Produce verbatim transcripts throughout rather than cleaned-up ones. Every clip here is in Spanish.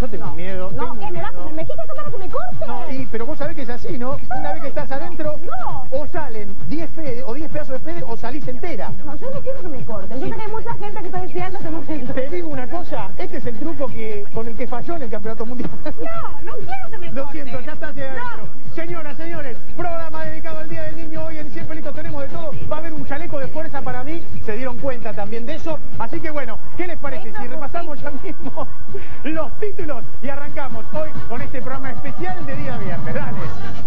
yo tengo no. miedo. No, tengo ¿qué me vas? miedo. ¿Me quitas para que me corte? No, y, pero vos sabés que es así, ¿no? Una vez que estás adentro, No. o salen diez pede, o diez pedazos de pede, o salís entera. No, yo no quiero que me corten. Yo sé que hay mucha gente que está deseando ese momento. Te digo una cosa, este es el truco que con el que falló en el campeonato mundial. No, no quiero que me corten. Lo siento, ya está hacia adentro. No. Señoras, señores, programa dedicado al Día del Niño. Hoy en Siempre Listos tenemos de todo. Va a haber un chaleco de fuerza para mí. Se dieron cuenta también de eso. Así que bueno, ¿qué les parece si repasamos ya mismo los títulos y arrancamos hoy con este programa especial de día viernes? Dale.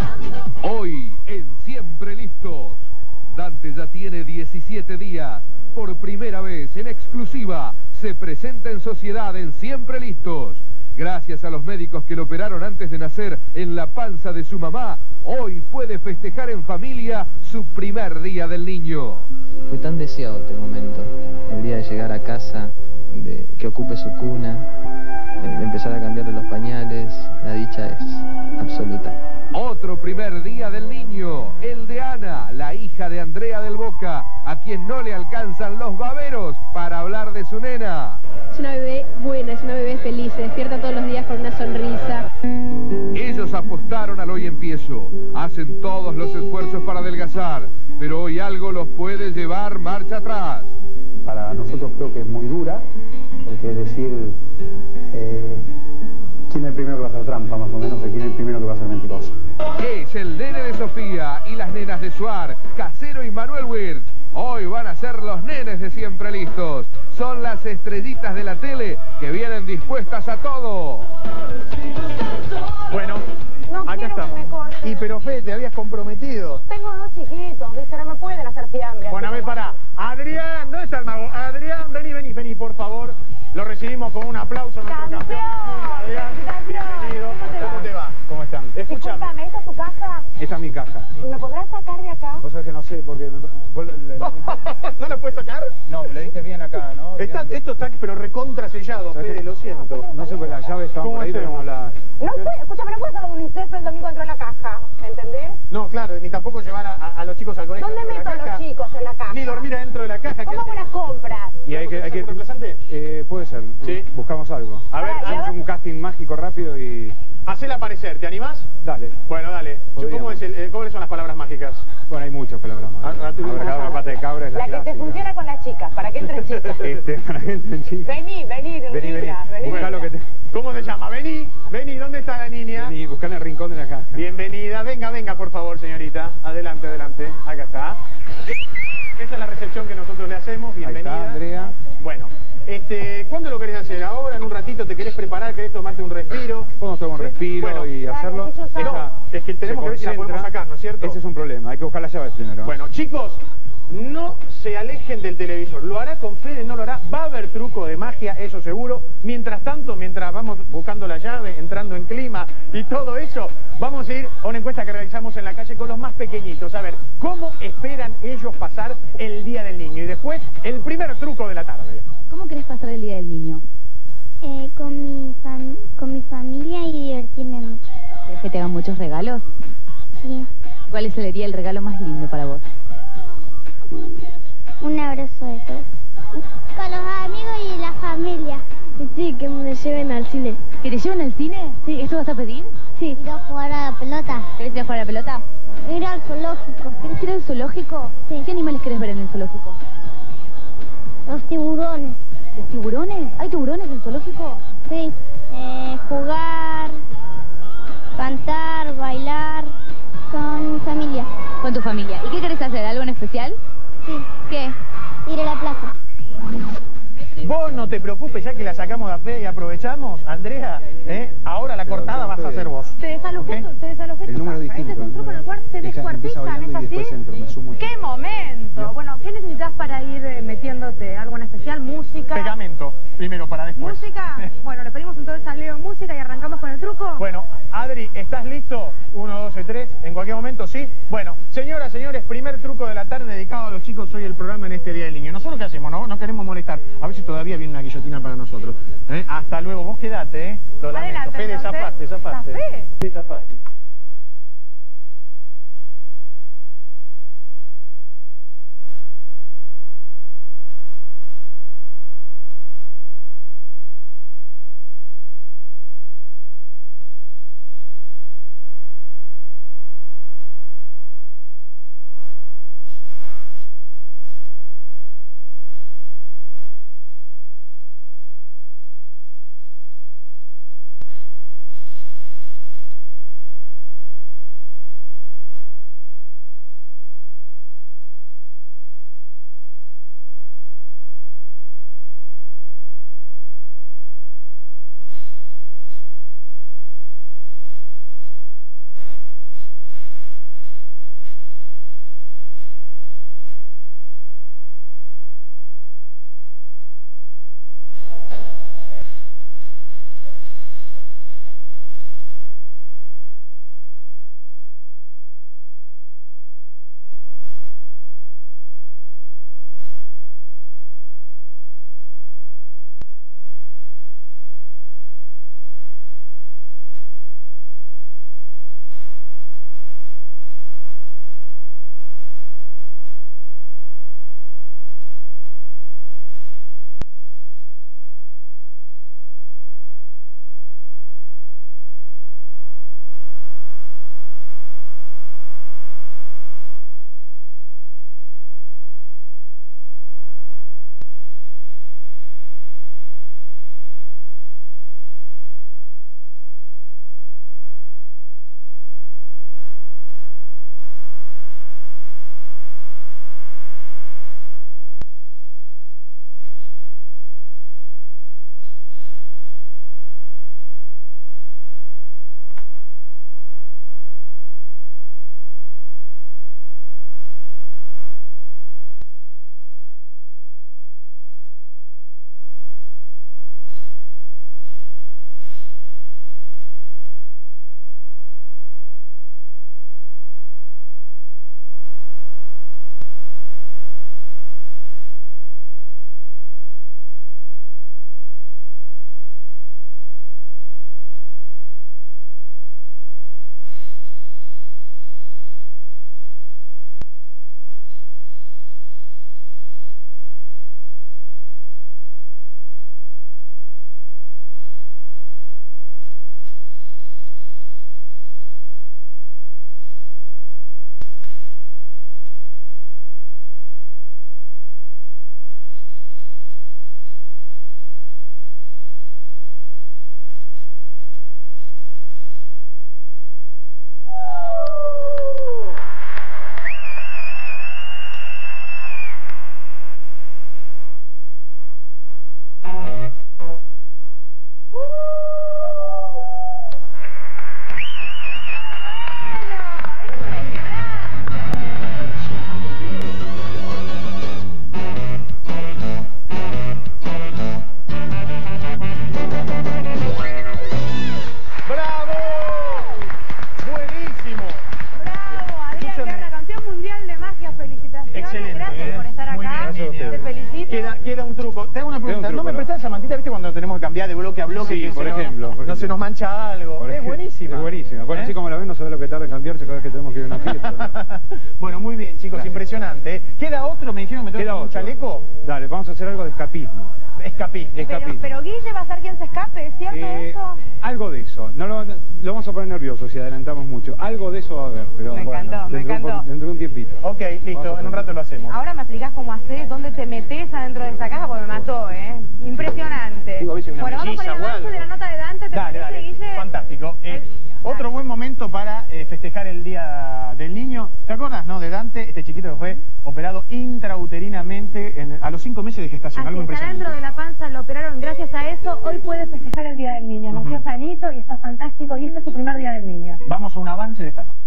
Hoy en Siempre Listos, Dante ya tiene diecisiete días. Por primera vez en exclusiva se presenta en sociedad en Siempre Listos. Gracias a los médicos que lo operaron antes de nacer en la panza de su mamá, hoy puede festejar en familia su primer día del niño. Fue tan deseado este momento, el día de llegar a casa, de que ocupe su cuna, de, de empezar a cambiarle los pañales. La dicha es absoluta. Otro primer día del niño, el de Ana, la hija de Andrea del Boca, a quien no le alcanzan los baberos para hablar de su nena. Es una bebé buena, es una bebé feliz, se despierta todos los días con una sonrisa. Ellos apostaron al hoy empiezo, hacen todos los esfuerzos para adelgazar, pero hoy algo los puede llevar marcha atrás. Para nosotros creo que es muy dura, porque es decir, eh, ¿quién es el primero que va a hacer trampa, más o menos, o quién es el primero que va a ser mentiroso? Es el nene de Sofía y las nenas de Suar, Casero y Manuel Wirtz. Hoy van a ser los nenes de Siempre Listos. Son las estrellitas de la tele que vienen dispuestas a todo. Bueno, No acá quiero que estamos. me corten. Y pero Fede, te habías comprometido. Tengo dos chiquitos, ¿viste? No me pueden hacer fiambre. Bueno, a ver, pará. Adrián, ¿dónde está el mago? Adrián, vení, vení, vení, por favor. Lo recibimos con un aplauso a nuestro campeón. ¡Campeón! Adrián, bienvenido. ¿Cómo te va? ¿Cómo te va? ¿Cómo están? Escúchame. Discúlpame, ¿esta es tu caja? Esta es mi caja. ¿Me podrás sacar de acá? Vos sabés que no sé, porque... me- vos le- le- le diste- ¿No la puedes sacar? no, le diste bien acá, ¿no? Está, Bien. esto está, pero recontra sellado, ¿Sabés Fede, qué? lo siento. No sé, porque las llaves estaban ¿Cómo por ahí, pero hacemos? no la... No puede, escúchame, no puedes hacer lo de UNICEF el domingo dentro de la caja, ¿entendés? No, claro, ni tampoco llevar a, a- a los chicos al colegio. ¿Dónde dentro de meto la a los caja. chicos en la caja? Ni dormir adentro de la caja. ¿Qué ¿Cómo hago hacemos? las compras? Y hay que... Hay que ¿Un reemplazante? eh, puede ser. Sí. Buscamos algo. A ver, Pará, y Hacemos ahora- un casting mágico rápido y... hacela aparecer, ¿te animás? Dale. Bueno, dale. Podríamos. ¿Cómo es el, eh, ¿Cuáles son las palabras mágicas? Bueno, hay muchos palabras más. Ah, ah, tú- Habrá cada una pata de cabra es la La que te clásica. funciona con las chicas, para que entren chicas. Este, para que entren chicos. Vení, vení, Vení, vení. Rubira, vení. Buscá lo que te... ¿Cómo se llama? Vení, vení, ¿dónde está la niña? Vení, buscá en el rincón de la caja. Bienvenida, venga, venga, por favor, señorita. Adelante, adelante. Acá está. Esa es la recepción que nosotros le hacemos. Ahí Bienvenida. está, Andrea. Bueno, este, ¿cuándo lo querés hacer? ¿Ahora? ¿En un ratito? ¿Te querés preparar? ¿Querés tomarte un respiro? Podemos tomar un ¿Sí? respiro Bueno. y Claro, hacerlo. que yo salga. Ella No, es que tenemos se que ver si la podemos concentra. sacar, ¿no es cierto? Ese es un problema, hay que buscar las llaves primero. Bueno, chicos, no se alejen del televisor. Lo hará con Fede, no lo hará. Va a haber truco de magia, eso seguro. Mientras tanto, mientras vamos buscando la llave, entrando en clima y todo eso, vamos a ir a una encuesta que realizamos en la calle con los más pequeñitos. A ver, ¿cómo esperan ellos pasar el Día del Niño? Y después, el primer truco de la tarde. ¿Cómo querés pasar el Día del Niño? Eh, con, mi fam- con mi familia y divertirme mucho. ¿Querés que te hagan muchos regalos? Sí, ¿Cuál sería el regalo más lindo para vos? un abrazo de todos. Con los amigos y la familia. Sí, que me lleven al cine. ¿Que te lleven al cine? Sí. ¿Esto vas a pedir? Sí. Ir a jugar a la pelota. ¿Querés ir a jugar a la pelota? Ir al zoológico. ¿Querés ir al zoológico? Sí. ¿Qué animales querés ver en el zoológico? Los tiburones. ¿Los tiburones? ¿Hay tiburones en el zoológico? Sí. Eh, jugar, cantar, bailar con mi familia. Con tu familia. ¿Y qué querés hacer? ¿Algo en especial? Sí. ¿Qué? Ir a la plaza. Vos no te preocupes, ya que la sacamos de fe y aprovechamos, Andrea, ¿eh? Ahora la cortada vas a hacer vos. Te desalojé, ¿Ok? te desalojé El tu número es caja. distinto, Este es un el truco en el cual te número- Ella empieza descuartizan, ¿es bailando y así? después entro, me sumo. ¡Qué momento! Bien. Bueno, ¿qué necesitas para ir eh, metiéndote? ¿Algo en especial? ¿Música? Pegamento, primero para después. ¿Música? Bueno, le pedimos entonces a Leo música y arrancamos con el truco. Bueno, Adri, ¿estás listo? Uno, dos y tres, en cualquier momento, ¿sí? Bueno, señoras, señores, primer truco de la tarde dedicado a los chicos hoy el programa en este Día del Niño. ¿Nosotros qué hacemos? No, no queremos molestar. A ver si todavía viene una guillotina para nosotros. ¿Eh? Hasta luego, vos quedate, ¿eh? Lo lamento. Adelante, Fede, entonces. zafaste, zafaste. ¿Zafé? Sí, zafaste. por estar Muy acá. bien, Niña. Te felicito. Queda, queda un truco. Te hago una pregunta. truco, ¿No me ¿no? prestás esa mantita, viste, cuando tenemos que cambiar de bloque a bloque? Sí, que por se nos- ejemplo, por No ejemplo. se nos mancha algo. Por Es ejemplo, buenísima. Es buenísima. Bueno, ¿Eh? así como la ven, no sabe lo que tarda en cambiarse cada vez que tenemos que ir a una fiesta. Bueno, muy bien, chicos, Gracias. impresionante. ¿eh? ¿Queda otro? Me dijeron meter Queda un otro. chaleco. Dale, vamos a hacer algo de escapismo. Escapismo. Pero, Escapismo. pero Guille va a ser quien se escape, ¿es cierto Eh, eso? Algo de eso. No lo, lo vamos a poner nervioso si adelantamos mucho. Algo de eso va a haber, pero Me bueno, encantó, me dentro, de un po- encantó. dentro de un tiempito. Ok, Vamos listo, a en un rato lo hacemos. Ahora me explicás cómo haces, dónde te metes adentro de esta caja, porque me mató, ¿eh? Impresionante. Digo, a veces una Bueno, vamos con el melliza o avance algo. de la nota de Dante, ¿te Dale, parece, dale. Guille? Fantástico. Eh, El- otro dale. buen momento para eh, festejar el Día del Niño. ¿Te acuerdas, no? De Dante, este chiquito que fue operado intrauterinamente en- a los cinco meses de gestación. Así Algo está impresionante. dentro de la panza, lo operaron. Gracias a eso, hoy puede festejar el Día del Niño. Nació sanito y está fantástico. Y este es su primer Día del Niño. Vamos a un avance de esta nota.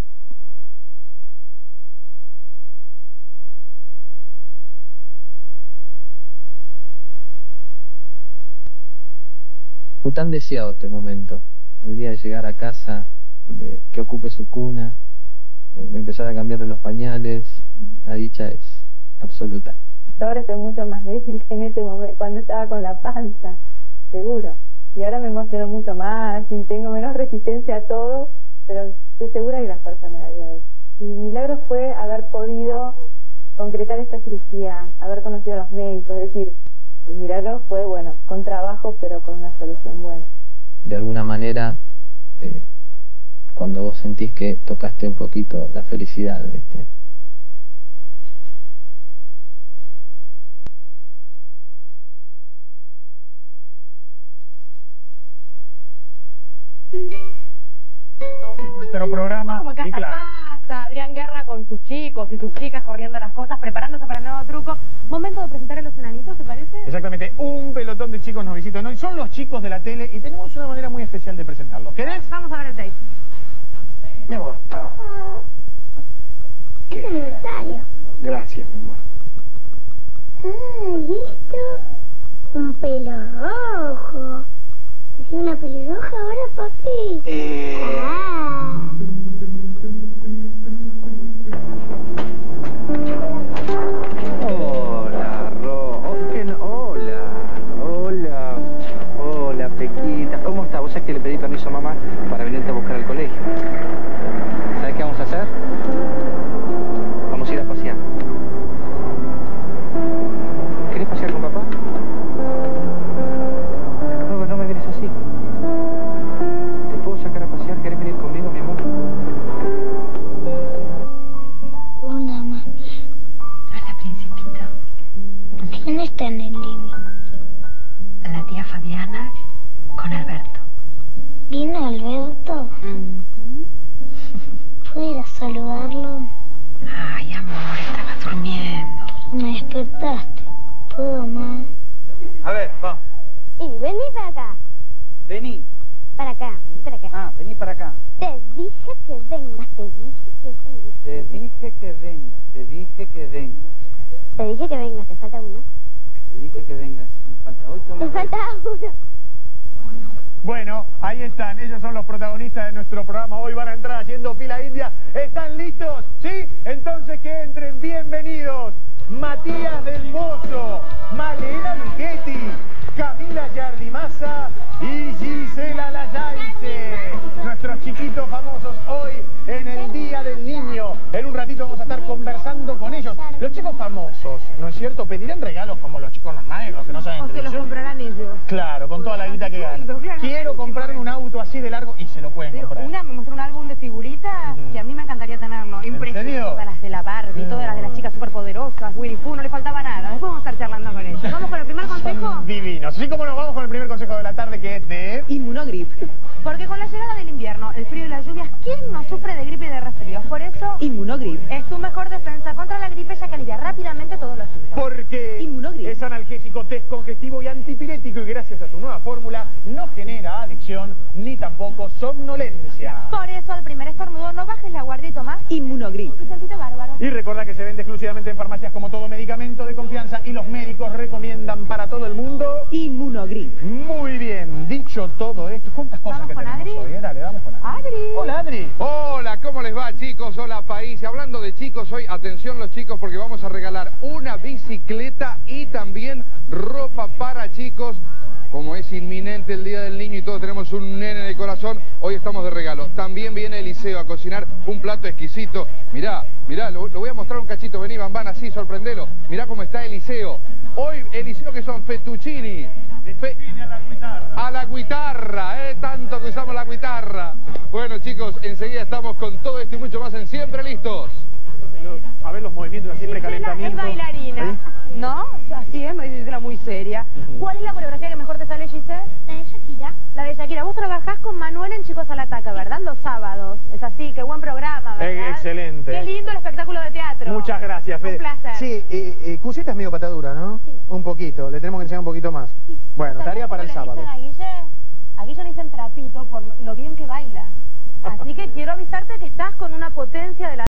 Fue tan deseado este momento, el día de llegar a casa, de que ocupe su cuna, de empezar a cambiarle los pañales. La dicha es absoluta. Ahora estoy mucho más débil que en ese momento, cuando estaba con la panza, seguro. Y ahora me emociono mucho más y tengo menos resistencia a todo, pero estoy segura que la fuerza me daría de. Y mi milagro fue haber podido concretar esta cirugía, haber conocido a los médicos, es decir, el milagro fue, bueno, con trabajo, pero con una solución buena. De alguna manera, eh, cuando vos sentís que tocaste un poquito la felicidad, ¿viste? Nuestro programa. Como que Y hasta claro. pasa, Adrián Guerra con sus chicos y sus chicas corriendo las cosas, preparándose para el nuevo truco. Momento de presentar a los enanitos, ¿te parece? Exactamente, un pelotón de chicos nos visitan hoy. Son los chicos de la tele y tenemos una manera muy especial de presentarlos. ¿Querés? Vamos a ver el tape. Mi amor. Es aniversario. Gracias, mi amor. Ah, ¿y esto? Un pelo rojo. ¿Hacía una pelirroja ahora, papi? Eh... Ah. Hola, Ro. Oh, ¿qué no? Hola. Hola. Hola, Pequita. ¿Cómo está? Vos sabés que le pedí permiso a mamá para venirte a buscar al colegio. ¿Sabés qué vamos a hacer? Vamos a ir a pasear. ¿Querés pasear con papá? No, no me vienes así. ¿Te puedo sacar a pasear? ¿Querés venir conmigo, mi amor? Una mami. Hola, principito. ¿Quién está en el living? La tía Fabiana con Alberto. ¿Vino Alberto? ¿Puedo ir a saludarlo? Ay, amor, estaba durmiendo. Me despertaste. ¿Puedo más? A ver, vamos. Y vení para acá. Vení. Para acá, vení para acá. Ah, vení para acá. Te dije que vengas, te dije que vengas. Te dije que vengas, te dije que vengas. Te dije que vengas, te falta uno. Te dije que vengas. Me falta hoy Te falta uno. Bueno, ahí están, ellos son los protagonistas de nuestro programa. Hoy van a entrar haciendo fila india. ¿Están listos? ¿Sí? Entonces que entren. Bienvenidos. Matías del Pozo, Malena Luchetti, Camila Yardimasa y Gisela Layaice. Nuestros chiquitos famosos hoy en el Día del Niño. En un ratito vamos a estar conversando con ellos. Los chicos famosos, ¿no es cierto? Pedirán regalos como los chicos normales, los que no saben O se los televisión. comprarán ellos. Claro, con toda la guita que ganan. Claro, Quiero comprarme un auto así de largo y se lo pueden Digo, comprar. una me mostró un álbum de figuritas Ujú. que a mí me encantaría tenerlo. Impresionante. serio? Todas las de la Barbie, No. todas las de las chicas superpoderosas, Winnie Pooh, no le faltaba nada. Después vamos a estar charlando con ellos. Vamos con el primer consejo. Son divinos. Así como nos vamos con el primer consejo de la tarde, que es de... Inmunogrip. Porque con la llegada del invierno, el frío y las lluvias, ¿quién no sufre de gripe y de resfríos? Por eso, Inmunogrip. es tu mejor defensa contra la gripe, ya que alivia rápidamente todos los síntomas. Porque Inmunogrip. es analgésico, descongestivo y antipirético y gracias a tu nueva fórmula no genera adicción ni tampoco somnolencia. Por eso, al primer estornudo, no bajes la guardia y tomás Inmunogrip. y sentite bárbaro. Y recuerda que se vende exclusivamente en farmacias como todo medicamento de confianza y los médicos recomiendan para todo el mundo. Inmunogrip. Muy bien, dicho todo esto, ¿cuántas cosas ¿Vamos que con tenemos Adri? hoy? eh? Dale, vamos con Adri. Adri. Hola, Adri. Hola, ¿cómo les va, chicos? Hola, país. Y hablando de chicos, hoy, atención los chicos, porque vamos a regalar un bicicleta y también ropa para chicos. Como es inminente el Día del Niño y todos tenemos un nene en el corazón, hoy estamos de regalo. También viene Eliseo a cocinar un plato exquisito. Mirá, mirá, lo, lo voy a mostrar un cachito. Vení, van, van, así, sorprendelo. Mirá cómo está Eliseo. Hoy, Eliseo, que son fettuccini. Fe... a la guitarra. A la guitarra, eh, tanto que usamos la guitarra. Bueno, chicos, enseguida estamos con todo esto y mucho más en Siempre Listos. A ver los movimientos así, precalentamiento. Es bailarina, ¿Sí? ¿no? Así es, me muy seria. Uh-huh. ¿Cuál es la coreografía que mejor te sale, Gise? La de Shakira. La de Shakira. Vos trabajás con Manuel en Chicos al Ataque, ¿verdad? Los sábados. Es así, qué buen programa, ¿verdad? Eh, excelente. Qué lindo el espectáculo de teatro. Muchas gracias, Fede. Un placer. Sí, eh, eh, Cusita es medio patadura, ¿no? Sí. Un poquito, le tenemos que enseñar un poquito más. Sí. Bueno, tarea para el sábado. A Guille? A Guille le dicen trapito por lo bien que baila. Así que quiero avisarte que estás con una potencia de la...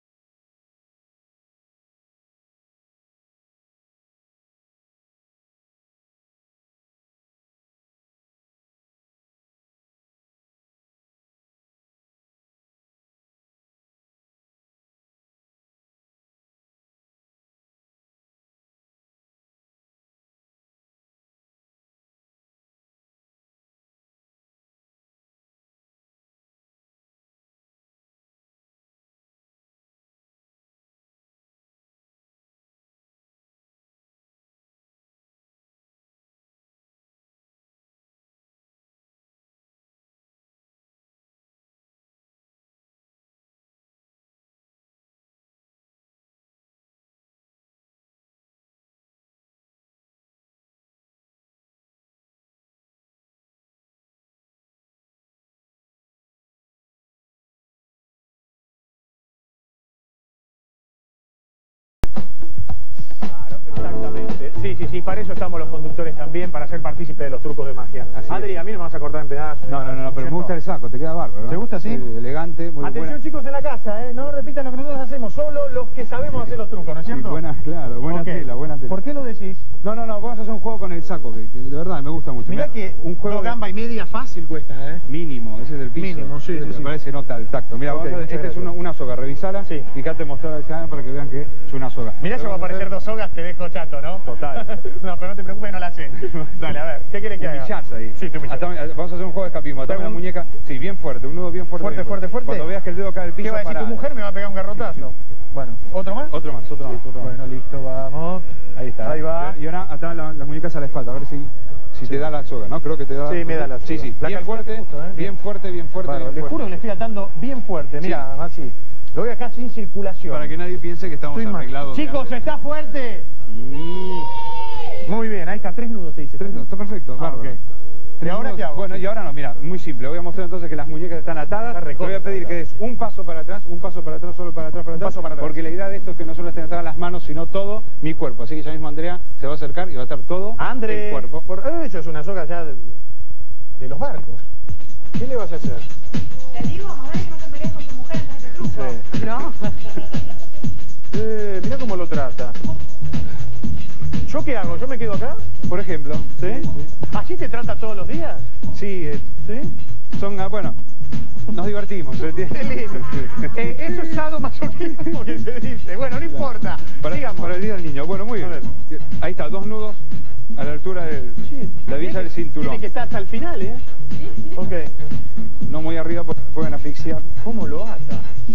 Sí, sí, sí, para eso estamos los conductores también, para ser partícipes de los trucos de magia. Así Adri, es. a mí no me vas a cortar en pedazos. No, no, no, no, pero me gusta el saco, te queda bárbaro, ¿no? ¿Te gusta, sí? Eh, elegante, muy Atención, buena. chicos en la casa, ¿eh? No repitan lo que nosotros hacemos, solo los que sabemos hacer los trucos, ¿no es cierto? Sí, buena, claro, buena Okay. tela, buena tela. ¿Por qué lo decís? No, no, no, vamos a hacer un juego con el saco, que, que de verdad me gusta mucho. Mirá que un juego dos gamba y media fácil cuesta, ¿eh? mínimo, ese es del piso. Mínimo, sí, Ese sí, me sí. parece nota al tacto. Mira, Ok, vamos a hacer, muchas esta es gracias. una, una soga, revisala. Sí. Fíjate, mostrar al para que vean que es una soga. Mirá, yo va a Vamos aparecer hacer- dos sogas, te dejo chato, ¿no? Total. No, pero no te preocupes, no la sé. Dale, a ver, ¿qué quieres que haga? Humillás ahí. Sí, te humillas. Atame- vamos a hacer un juego de escapismo. Atame ¿Te la hago un- muñeca. Sí, bien fuerte, un nudo bien fuerte. Fuerte, bien fuerte, fuerte. Cuando veas que el dedo cae al piso, ¿Qué va a decir? pará. ¿Tu mujer me va a pegar un garrotazo? Bueno, ¿otro más? Otro más, otro más, otro más. Bueno, listo, vamos. Ahí está. Ahí va. Y ahora atame la- las muñecas a la espalda, a ver si, si Sí. te da la soga, ¿no? Creo que te da. Sí, me da la Sí, soga. sí. La Bien calculaste fuerte, justo, ¿eh? bien fuerte, bien fuerte, Bárbaro, bien le fuerte. juro que le estoy atando bien fuerte, Sí. mira, así. Lo voy acá sin circulación. Para que nadie piense que estamos Estoy mal. arreglados. de Chicos, antes. ¿está fuerte? Sí. Muy bien, ahí está, tres nudos te hice. Tres nudos, está perfecto, Ah, bárbaro. ok. ¿Y Tres ahora nudos. qué hago? Bueno, y ahora no, mira, muy simple. Voy a mostrar entonces que las muñecas están atadas. Está Te recontra voy a pedir que des un paso para atrás, un paso para atrás, solo para atrás, para Un atrás. paso para atrás. Porque la idea de esto es que no solo estén atadas las manos, sino todo mi cuerpo. Así que ya mismo Andrea se va a acercar y va a estar todo André, el cuerpo. por, eh, eso es una soga ya de, de los barcos. ¿Qué le vas a hacer? Te digo, más vale que no te pelees con tu mujer en este truco. Sí. ¿No? Eh, mirá cómo lo trata. ¿Yo qué hago? ¿Yo me quedo acá? Por ejemplo. ¿Sí? ¿Así te trata todos los días? Sí, eh, ¿Sí? son, ah, bueno, nos divertimos. ¿se entiende? Qué lindo. Eh, eso es sadomasoquismo que se dice. Bueno, no importa. Para, Sigamos. para el día del niño. Bueno, muy A bien. Ahí está, dos nudos a la altura de Sí, la villa del cinturón. Tiene que estar hasta el final, ¿eh? Ok. No muy arriba porque pueden asfixiar. ¿Cómo lo ata?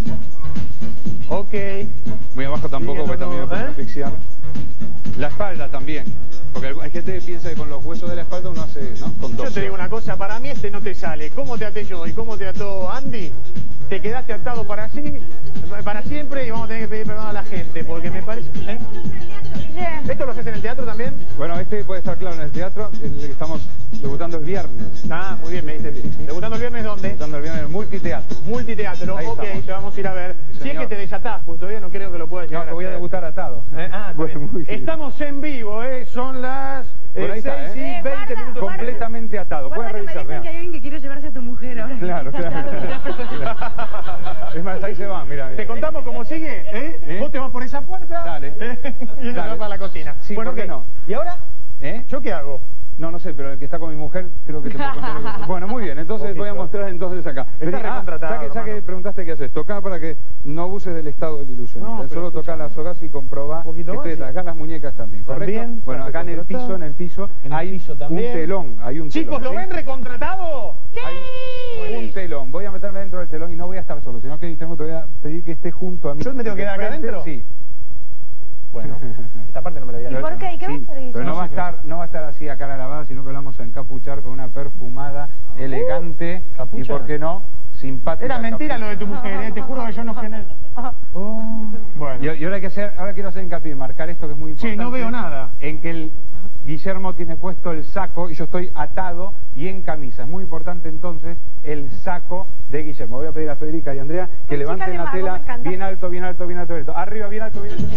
Ok. Muy abajo tampoco Bien, porque no, también me no, pueden ¿eh? asfixiar. La espalda también. Porque hay gente que piensa que con los huesos de la espalda uno hace, ¿no? Con Yo te torsión. digo una cosa, para mí este no te sale. ¿Cómo te até yo y cómo te ató Andy? Te quedaste atado para sí, para siempre y vamos a tener que pedir perdón a la gente porque me parece... ¿eh? ¿Esto lo haces en el teatro también? Bueno, este puede estar claro en el teatro. El que estamos debutando el viernes. Ah, muy bien, me dice. Sí, sí. ¿Debutando el viernes dónde? Debutando el viernes en el multiteatro. Multiteatro, Ahí ok, estamos. te vamos a ir a ver. Sí, Si es señor. que te desatás, pues todavía no creo que lo puedas No, llegar que voy a hacer. debutar atado. Eh, ah, está Bueno, bien. muy bien. Estamos en vivo, ¿eh? Son las Por ahí eh, está, seis ¿eh? y veinte guarda, minutos. Completamente atado. Pueden Guarda que me revisar, dicen vean. que hay alguien que quiere llevarse a tu mujer ahora. Claro, claro. Es más, ahí se van, mira, mira. ¿Te contamos cómo sigue? ¿Eh? ¿Eh? Vos te vas por esa puerta. Dale. ¿eh? Y ella Dale. va para la cocina. Sí, bueno, ¿por qué ok. no? ¿Y ahora? ¿Eh? ¿Yo qué hago? No, no sé, pero el que está con mi mujer creo que te puedo contar lo que... Bueno, muy bien, entonces Poquito. voy a mostrar entonces acá. Está Vení, recontratado, ya que, ya que hermano. preguntaste qué haces, tocá para que no abuses del estado del ilusionista. No, pero Solo tocá escuchame. las sogas y comprobá que poquito estoy más, detrás. sí. Acá las muñecas también, ¿correcto? También, Bueno, está acá en el piso, recontratado. en el piso, En el hay piso un también. telón, hay un Chicos, telón. ¿lo ¿sí? ven recontratado? Hay un telón, voy a meterme dentro del telón y no voy a estar solo, sino que Guillermo te voy a pedir que esté junto a mí. ¿Yo me tengo que De quedar acá frente, adentro? Sí. Bueno, esta parte no me la había ¿Y dicho. por qué? ¿Y qué va a hacer Guillermo? Pero no va a estar, no va a estar así a cara lavada, sino que lo vamos a encapuchar con una perfumada, elegante y, ¿capucha? ¿por qué no?, simpática. Era mentira lo de tu mujer, ¿eh? Te juro que yo no genero. Oh, bueno. Y, y ahora, hay que hacer, ahora quiero hacer hincapié, marcar esto que es muy Sí, importante. no veo nada. En que el Guillermo tiene puesto el saco y yo estoy atado y en camisa. Es muy importante entonces el saco de Guillermo. Voy a pedir a Federica y a Andrea que Ay, levanten chica de la mago, tela me encanta. bien alto, bien alto, bien alto, bien alto. Arriba, bien alto, bien alto.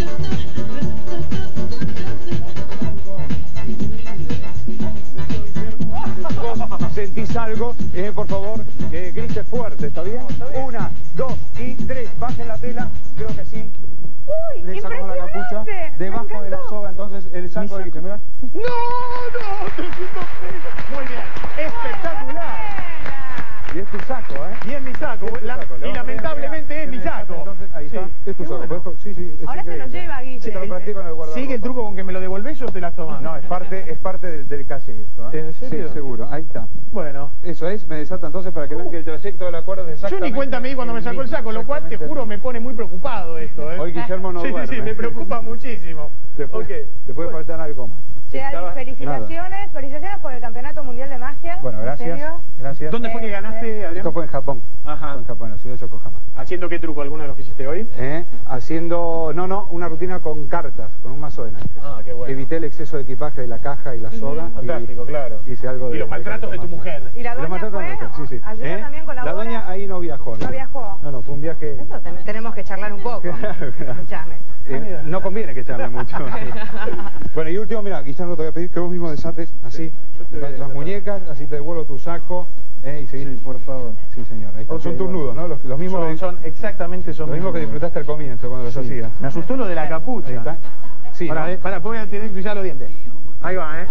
Vos sentís algo, eh, por favor, eh, grite fuerte, ¿está bien? Una, dos y tres, bajen la tela, creo que sí. ¡Uy, Le sacamos la capucha, impresionante! debajo Me de la encantó. soga, entonces el saco de Guillermo. Mirá. ¡No! ¡No! trescientos pesos. Muy bien. Espectacular. Y es tu saco, ¿eh? Y es mi saco. Y es tu La- saco. Le y vamos a poner, lamentablemente mira, es mi tiene saco. Entonces, ahí Sí. está. Es tu Qué saco. bueno. Pero- sí, sí, es Ahora se lo increíble. lleva, Guille. Sí, te lo practico en el guardarropa. ¿Sigue el truco con que me lo devolvés o te las tomás? No, es parte, es parte del, del calle esto, ¿eh? ¿En serio? Sí, seguro. Ahí está. Bueno. Eso es, me desata entonces para que vean que el trayecto de la cuerda es Yo exactamente... ni cuenta me di cuando me sacó el mismo, saco, lo cual te exactamente juro así. me pone muy preocupado esto, ¿eh? Hoy Guillermo no sí, duerme. Sí, sí, me preocupa muchísimo. Te puede, Ok. te puede faltar algo más. Che, Adi, Estaba- felicitaciones, felicitaciones por el Campeonato Mundial de Magia. Bueno, ¿En gracias. serio? Gracias. ¿Dónde fue que ganaste, Adrián? Esto fue en Japón. Ajá. Fue en Japón, en la ciudad de Yokohama. ¿Haciendo qué truco? ¿Alguno de los que hiciste hoy? ¿Eh? Haciendo, no, no, una rutina con cartas, con un mazo de naipes. Ah, qué bueno. Evité el exceso de equipaje de la caja y la soga. y Fantástico, claro. Hice algo de... Y los maltratos de tu mujer. ¿Y la Y los doña maltratos de fue? mi mujer, sí, sí. ¿Ayuda ¿Eh? también con la La boda? doña ahí no viajó. ¿No viajó? No, no, fue un viaje... Eso ten- tenemos que charlar un poco. Claro, claro. Escuchame. Eh, no conviene que charle mucho. Bueno, y último, mira, Guillermo, te voy a pedir que vos mismo desates así yo te voy a las desatar. muñecas, así te devuelvo tu saco. Eh, y seguís. Sí, por favor. Sí, señor. Ahí está. Ok, Son tus bueno. nudos, ¿no? Los, los mismos, Son, que, son exactamente son los mismos que mismos. disfrutaste al comienzo cuando los Sí. hacías. Me asustó lo de la capucha. Ahí está. Sí, Para, ¿no? eh, para, voy a tener que cruzar los dientes. Ahí va, ¿eh?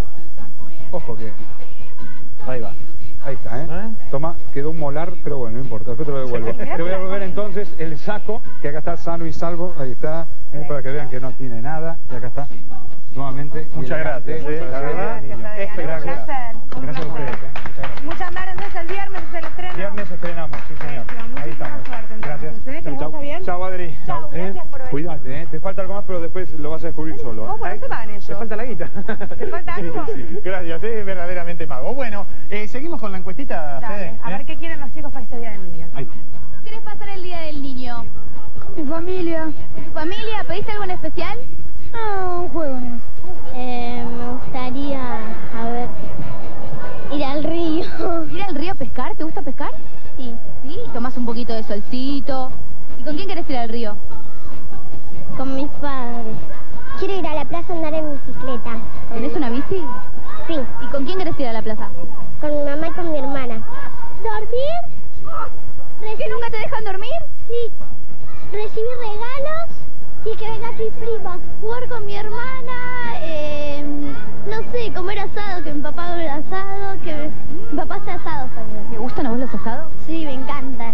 Ojo que... Ahí va. Ahí está, ¿eh? ¿Eh? Toma, quedó un molar, pero bueno, no importa, después te lo devuelvo. Sí, mirá Te voy a que la devolver ponen. entonces el saco, que acá está sano y salvo, ahí está, eh, para que vean que no tiene nada, y acá está, nuevamente. y Muchas elegante, gracias, eh, para la hacer verdad. el niño. Gracias, Adrián. Espectacular. Un placer. Un Gracias a placer. ustedes, ¿eh? Muchas gracias. Muchas gracias. Entonces el viernes es el estreno. Viernes estrenamos, sí señor. Buenísimo, Ahí muchísima estamos. suerte, entonces, Gracias. ¿eh? Que les vaya bien. Chao, Adri. Chao, ¿Eh? gracias por venir. Cuídate, ¿eh? Te falta algo más, pero después lo vas a descubrir solo. ¿eh? ¿Cómo no se van ellos? Me falta la guita. ¿Te falta algo? Sí, sí. Gracias, es verdaderamente mago. Bueno, eh, seguimos con la encuestita, Dale, Fede. a ¿eh? ver qué quieren los chicos para este Día del Niño. Ahí va. ¿Querés pasar el día del niño? Mi familia. ¿Con tu familia? ¿Pediste algo en especial? No, un juego no. Eh, me gustaría, a ver, ir al río. ¿Ir al río a pescar? ¿Te gusta pescar? Sí, Sí, tomás un poquito de solcito. ¿Y con quién querés ir al río? con mis padres. Quiero ir a la plaza a andar en bicicleta. ¿Tenés una bici? Sí, ¿Y con quién querés ir a la plaza? con mi mamá y con mi hermana. ¿Dormir? ¿Que nunca te dejan dormir? Sí. Recibir regalos y que venga mi prima. Jugar con mi hermana. Eh, no sé, comer asado, que mi papá haga el asado, que mi papá hace asados también. ¿Te gustan a vos los asados? Sí, me encanta.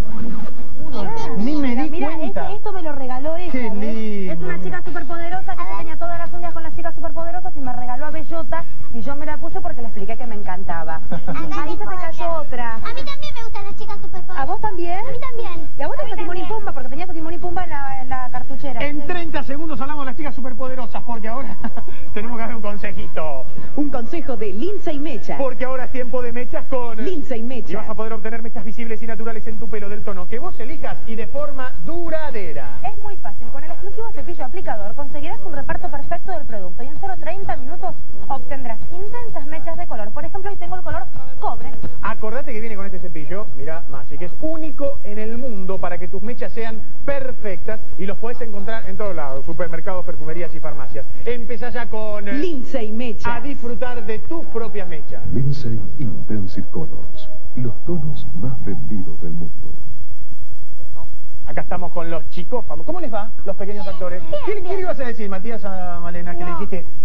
Ni me di Mira, cuenta. este- esto me lo regaló ella, Qué ¿ves? lindo. Es una chica superpoderosa que yo tenía todas las uñas con las chicas superpoderosas y me regaló a Bellota y yo me la puse porque le expliqué que me encantaba. Ahí se te cayó otra. A mí también me gustan las chicas superpoderosas. ¿A vos también? A mí también. ¿Y a vos te gusta Timón y Pumba? Porque tenías a Timón y Pumba en la, en la cartuchera. En treinta segundos hablamos de las chicas superpoderosas, porque ahora tenemos que dar un consejito. Un consejo de Lindsay Mecha. Porque ahora es tiempo de mechas con... Lindsay Mecha. Y vas a poder obtener mechas visibles y naturales en tu pelo del tono que vos elijas y de forma duradera. Es muy fácil. Con el exclusivo cepillo aplicador conseguirás un reparto perfecto del producto y en solo treinta minutos obtendrás intensas mechas de color. Por ejemplo, hoy tengo el color cobre. Acordate que viene con este cepillo, mira, Masi, que es único en el mundo para que tus mechas sean perfectas y los podés encontrar en todos lados, supermercados, perfumerías y farmacias. Empezá ya con... eh, Lindsay Mecha. a disfrutar de tus propias mechas. Lindsay Intensive Colors, los tonos más vendidos del mundo. Bueno, acá estamos con los chicos famosos. ¿Cómo les va, los pequeños actores? ¿Qué, qué le ibas a decir, Matías, a Malena, que le dijiste,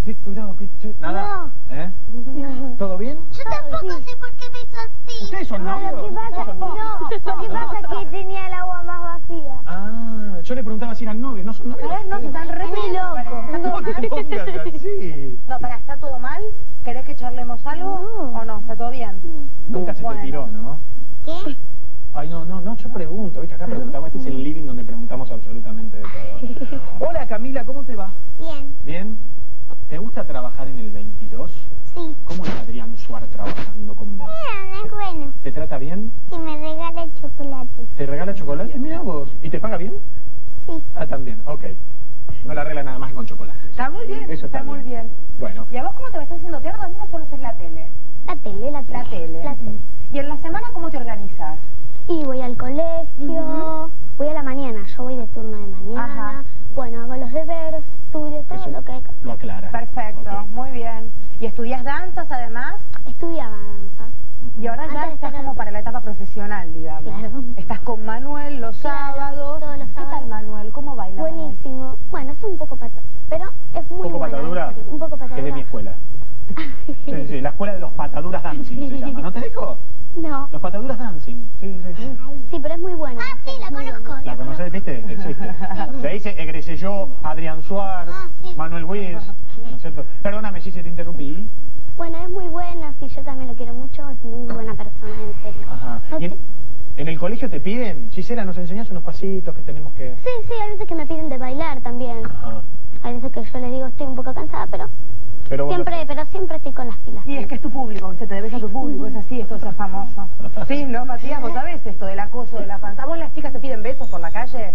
cuidado, cuidado. ¿Nada? ¿Eh? ¿Todo bien? Yo tampoco sé por qué me hizo así. ¿Ustedes son novios? Lo que pasa, no, lo que pasa es que tenía el agua más vacía. Ah, yo le preguntaba si eran novios, ¿no son novios? No, se están re Muy loco. No te pongas así. No, pará, ¿está todo mal? ¿Querés que charlemos algo? ¿O no? ¿Está todo bien? Nunca se te Bueno. tiró, ¿no? ¿Qué? Ay, no, no, no, yo pregunto, ¿viste? Acá preguntamos, este es el living donde preguntamos absolutamente de todo. Hola Camila, ¿cómo te va? Bien. ¿Bien? ¿Te gusta trabajar en el veintidós? Sí. ¿Cómo es Adrián Suárez trabajando con vos? Bien, es bueno. ¿Te trata bien? Si me regala chocolate. ¿Te regala chocolate? Mira vos. ¿Y te paga bien? Sí. Ah, también, ok. No la arregla nada más que con chocolate. Está muy bien, Eso está, está muy bien. Bueno. ¿Y a vos cómo te estás haciendo teatro? A mí no solo haces la tele. La tele, la tele. La tele. La tele. ¿Y en la semana cómo te organizas? Y voy al colegio, voy a la mañana, yo voy de turno de mañana. Ajá. Bueno, hago los deberes, estudio todo Eso lo que hay que hacer. Lo aclara. Perfecto, Ok. muy bien. ¿Y estudias danzas además? Estudiaba danza. Y ahora ya Antes de estás estar en como el- para la etapa profesional, digamos. Claro. Estás con Manuel los Claro, sábados. todos los ¿Qué tal sábados. Manuel? ¿Cómo baila Manuel? Buenísimo. Bueno, es un poco patadura, pero es muy ¿Un poco buena. patadura? sí, un poco patadura. Es de mi escuela. Sí, sí, sí, la escuela de los pataduras dancing se llama. ¿No te dijo? No. Los pataduras dancing. Sí, sí, sí. Sí, pero es muy buena. Ah, sí, la conozco. ¿La conoces, viste? Existe. De ahí se egresé yo, Adrián Suárez, Ah, sí. Manuel Wirs, ¿no es cierto? Perdóname si se te interrumpí. Bueno, es muy buena, sí, yo también lo quiero mucho, es muy buena persona, en serio. Ajá. No ¿Y en, te- en el colegio te piden? Gisela, ¿nos enseñás unos pasitos que tenemos que...? Sí, sí, hay veces que me piden de bailar también. Ajá. Hay veces que yo les digo estoy un poco cansada, pero Pero vos lo siempre, haces. pero siempre estoy con las pilas. Y es que es tu público, ¿viste? Te debes a tu público, es así, esto es famoso. Sí, ¿no, Matías? ¿Vos sabés esto del acoso, de la panza? ¿Vos las chicas te piden besos por la calle?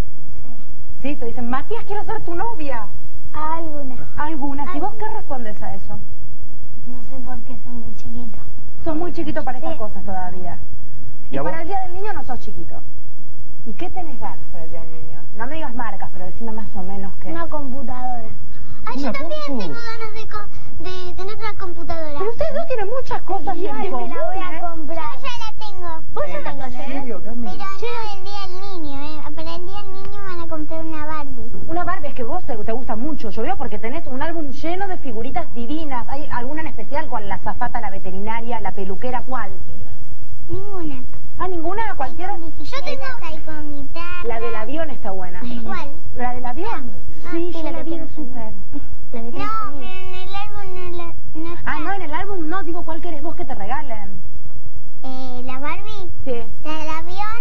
Sí. Te dicen, Matías, quiero ser tu novia. Algunas. Algunas. ¿Y vos qué respondes a eso? No sé por qué soy muy chiquito. Sos muy chiquito para esas Sí. cosas todavía. ¿Y Y a vos? para el Día del Niño no sos chiquito. ¿Y qué tenés ganas para el Día del Niño? No me digas marcas, pero decime más o menos qué. Una computadora. Ay, yo Una también compu. tengo ganas de, co- de tener una computadora. Pero ustedes dos tienen muchas cosas Yo en me común, la voy a ¿eh? comprar. Yo ya la tengo. ¿Vos ya la ¿En tenés? serio, Cami? Pero no el día del niño, ¿eh? Para el día del niño van a comprar una Barbie. Una Barbie es que vos te, te gusta mucho, yo veo, porque tenés un álbum lleno de figuritas divinas. ¿Hay alguna en especial? ¿Cuál? ¿La azafata, la veterinaria, la peluquera? ¿Cuál? Ninguna. ¿Ah, ninguna? ¿Cualquiera? Yo tengo ahí con guitarra. La del avión está buena. ¿Cuál? ¿La del avión? Ah, Sí, sí, yo la la que vi en tengo. Super. La que No, tengo pero conmigo. en el álbum no, la, no está. Ah, no, en el álbum no, digo, ¿cuál querés vos que te regalen? Eh, la Barbie, Sí. la del avión,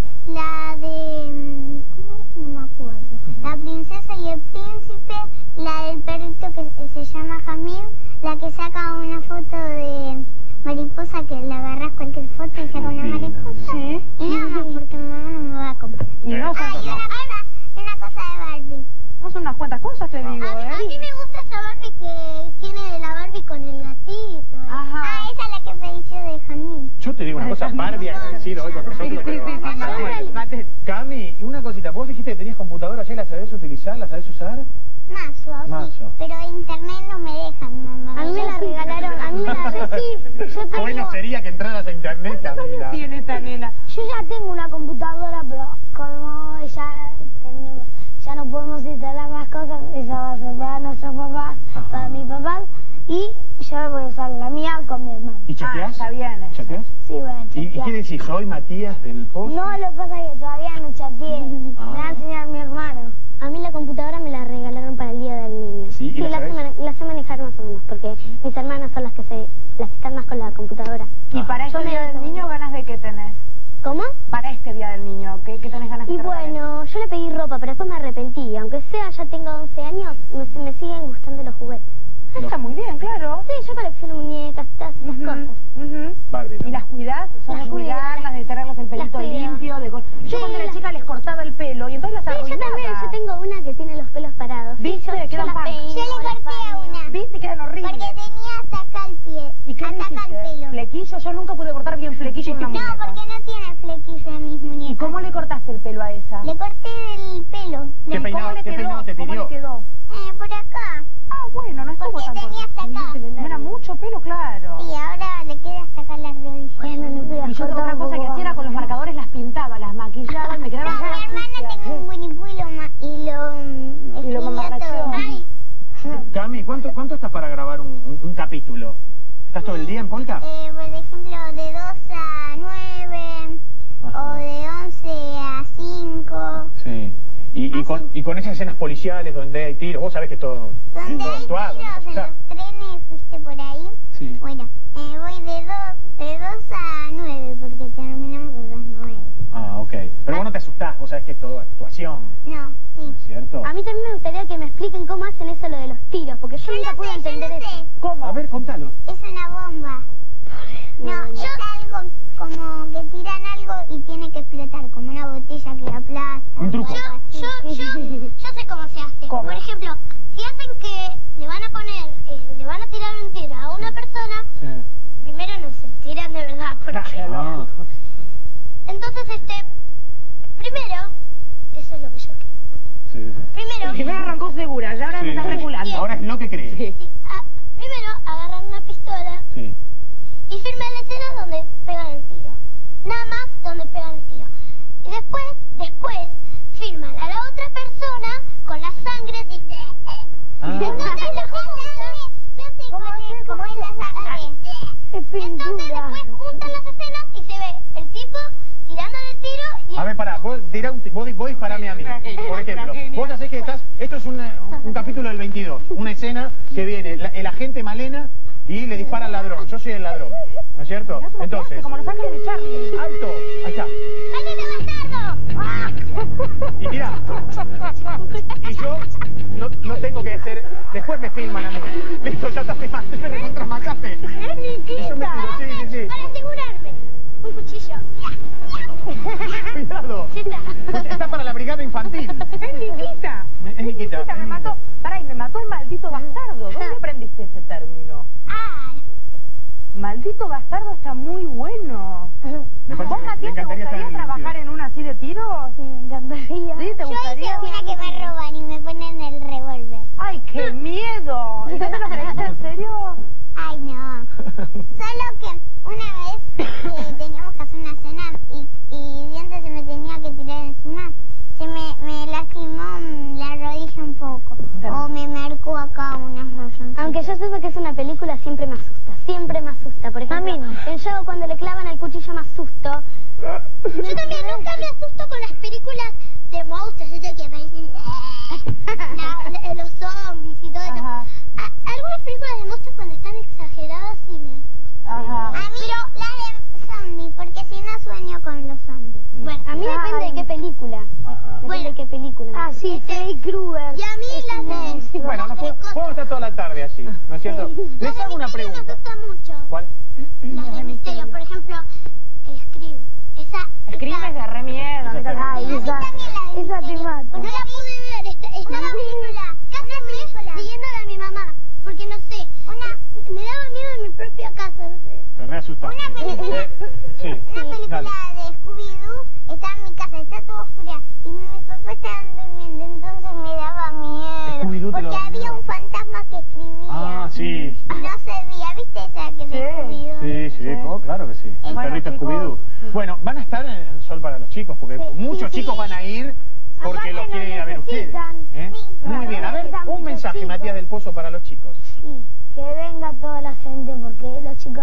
la de... mm, ¿cómo es? No me acuerdo. La princesa y el príncipe, la del perrito que se llama Jamil, la que saca una foto de mariposa, que le agarras cualquier foto y saca una Divina, mariposa. Sí. Y nada más, porque mi mamá no me va a comprar. Y no, Ah, ¿cuántas y no? una cosa, y una cosa de Barbie. No son unas cuantas cosas, te digo, A mí, a ¿eh? mí me gusta esa Barbie que tiene de la Barbie con el gatito. Ajá. Ah, esa es la que pedí yo de Jamil. Yo te digo una cosa, Barbie agradecido hoy con nosotros, Sí, sí, pero... sí, sí, hasta Manuel, ahora- mate. Cami, una cosita, vos dijiste que tenías computadora, ¿ya la sabés utilizar? ¿La sabés usar? Mazo, Mazo. sí. Pero internet no me dejan, mamá. A mí me la regalaron, a mí me la recibí. Yo tengo, Bueno sería que entraras a internet, Camila. Tiene esta nena. yo ya tengo una computadora, pero como ya tenemos, ya no podemos instalar más cosas, esa va a ser para nuestros papás, Ajá. para mis papás, y yo voy a usar la mía con mi hermano. ¿Y Ah, chateás? está bien eso. ¿Chateás? Sí, voy a ¿Y, ¿Y chatear. qué decís? ¿Soy Matías del Pozo? No, lo que pasa es que todavía no chateé. Ah. Me va a enseñar mi hermano. A mí la computadora me la regalaron para el Día del Niño. Sí, ¿y la la, sé sabés? mane- la sé manejar más o menos, porque mis hermanas son las que se, las que están más con la computadora. ¿Y Ajá. para este Yo me Día del dedico- Niño ganas de qué tenés? ¿Cómo? Para este Día del Niño, ¿qué, qué tenés ganas de Y que te regalen? bueno, yo le pedí ropa, pero después me arrepentí. Aunque sea, ya tengo once años, me, me siguen gustando los juguetes. Está muy bien, claro. Sí, yo colecciono muñecas, todas esas Ujú, cosas. ujú. Barbie. ¿Y las cuidás? ¿Son Las de cuido, cuidarlas, las- de tenerlas el pelito cuido. limpio? De cor- Yo Sí, cuando era las- chica les cortaba el pelo y entonces las Sí, yo arruinaba. también, yo tengo una que tiene los pelos parados. Sí, ¿Viste? yo, yo Quedan las pan. peino, Yo le las corté a baño. una. ¿Viste? Quedan horribles. Porque tenía hasta acá el pie. ¿Y qué le hasta acá hiciste? el pelo. ¿Flequillo? Yo nunca pude cortar bien flequillo en una No, muñeca. porque no tiene flequillo en mis muñecas. ¿Y cómo le cortaste el pelo a esa? Le corté el pelo. ¿Qué Le- peinado, ¿Cómo le qué quedó? peinado te ¿Cómo pidió? le quedó? Eh, por acá. Ah, bueno, no estuvo Porque tan tenía corto. hasta acá. No era mucho pelo, claro. Y ahora le queda hasta acá las rodillas. Bueno, le voy a Y yo cortar otra un cosa que poco hacía era con los marcadores las pintaba, las maquillaba y me No, quedaban mi todas hermana sucias. tengo un Winnie Pooh y lo, ma- y lo, mm, Y lo escribía mamarracheó. todo. Ay, Cami, ¿cuánto, cuánto estás para grabar un, un, un capítulo? ¿Estás todo el día en Polka? Eh, por ejemplo, de dos a nueve, Ajá. o de once a cinco. Sí. Y, y, con, y con esas escenas policiales donde hay tiros, vos sabés que es todo, Donde todo hay actuado, tiros ¿no? en Está- los trenes, fuiste por ahí. Sí. Bueno, eh, voy de dos, de dos a nueve, porque terminamos a las nueve. Ah, ok. Pero vos no te asustás, vos sabés que es todo actuación, No, sí. ¿es cierto? A mí también me gustaría que me expliquen cómo hacen eso lo de los tiros, porque yo nunca pude entender eso. ¿Cómo? A ver, contalo. Es una bomba. No, es algo como que tiran algo y tiene que explotar, como una botella que aplasta. Un truco. Yo, yo, yo, yo sé cómo se hace. ¿Cómo? Por ejemplo, si hacen que le van a poner, eh, le van a tirar un tiro a una persona, Sí. primero no se tiran de verdad, porque... Ah. Entonces, este, primero, eso es lo que yo creo. Sí, sí. Primero... Primero arrancó segura, ya ahora Sí, me está sí. regulando. Ahora es lo que cree. Sí. Sí, ah, primero agarran una pistola Sí. y firman la escena donde pegan el tiro. Nada más donde pegan el tiro. Y después, después, firman a la otra persona con la sangre y... Ah. Entonces la juntan... Yo sé cómo es, cómo es la sangre. Entonces después juntan las escenas y se ve el tipo tirándole el tiro y... A ver, pará, vos, tirá un, vos, vos disparame a mí, por ejemplo. Vos hacés que estás, esto es una- un capítulo del veintidós, una escena que viene la- el agente Malena y le dispara al ladrón. Yo soy el ladrón, ¿no es cierto? Entonces, Como los ángeles de Charlie. alto, ahí está. Y tirá. Y yo no, no tengo que hacer, después me filman a mí. Listo, ya está filmado, te me contramataste. ¡Es Y yo me tiro, sí, sí, sí. Para asegurarme, un cuchillo. Cuidado. Ya está. Porque está para la brigada infantil. Es Niquita. Es Niquita. Niquita, me mató. Pará, y me mató el maldito bastardo. ¿Dónde aprendiste ese término? Ah, Maldito bastardo está muy bueno. Me parece ¿Vos, que le Matías, te encantaría estar gustaría en el trabajar veintidós. en una así de tiros? sí, me encantaría. ¿Sí? ¿Te Yo gustaría? hice una que me roban y me ponen el revólver. ¡Ay, qué miedo! ¿Y no te lo creíste en serio? Ay, no. Solo que una vez eh, teníamos que hacer una cena y, y Diente se me tenía que tirar encima. Se me, me lastimó mm, la rodilla un poco. O me marcó acá unas rayas. Aunque yo sepa que es una película, siempre me asusta. Siempre me asusta. Por ejemplo, en Yogo cuando le clavan el cuchillo me asusto. Yo también nunca me asusto con las películas de monstruos, eso que aparecen... La- la- los zombies y todo eso. Ajá. A- algunas películas de monstruos cuando están exageradas sí me asustan. Ajá. A mí las de zombies, porque si no sueño con los zombies. Bueno, a mí depende de qué película. Ajá. Depende de qué película. Ah, sí, Freddy Krueger. Y a mí las de... Bueno, no puedo, podemos estar toda la tarde así, ¿no es cierto? Les hago una Me pregunta. asusta mucho. ¿Cuál? Las de misterio, por ejemplo, el Scream. Esa... Scream es de re miedo. Esa te- Ay, esa, esa te mata. No la pude ver, esta, estaba película, casi película, siguiéndola a mi mamá, porque no sé, una, me daba miedo en mi propia casa, no sé. Te re asustaste. Una película, Eh, sí. una película Dale. de Scooby-Doo está en mi casa, está toda oscura, y mis papás estaban durmiendo, entonces me daba miedo, Scooby-Doo te lo porque daba había miedo. un fantasma que escribía. Ah, sí. Y no se veía, ¿viste esa que de Sí. Scooby-Doo? Sí, sí, oh, claro que sí. El Bueno, perrito chicos. Scooby-Doo. Bueno, van a estar en el Sol para los chicos, porque Sí, muchos sí, chicos sí. van a ir porque Aparte los nos quieren ir a ver ustedes. necesitan. ¿eh? Sí, Muy nos bien, a ver, necesitan un muchos mensaje, chicos. Matías del Pozo, para los chicos. Sí, que venga toda la gente porque los chicos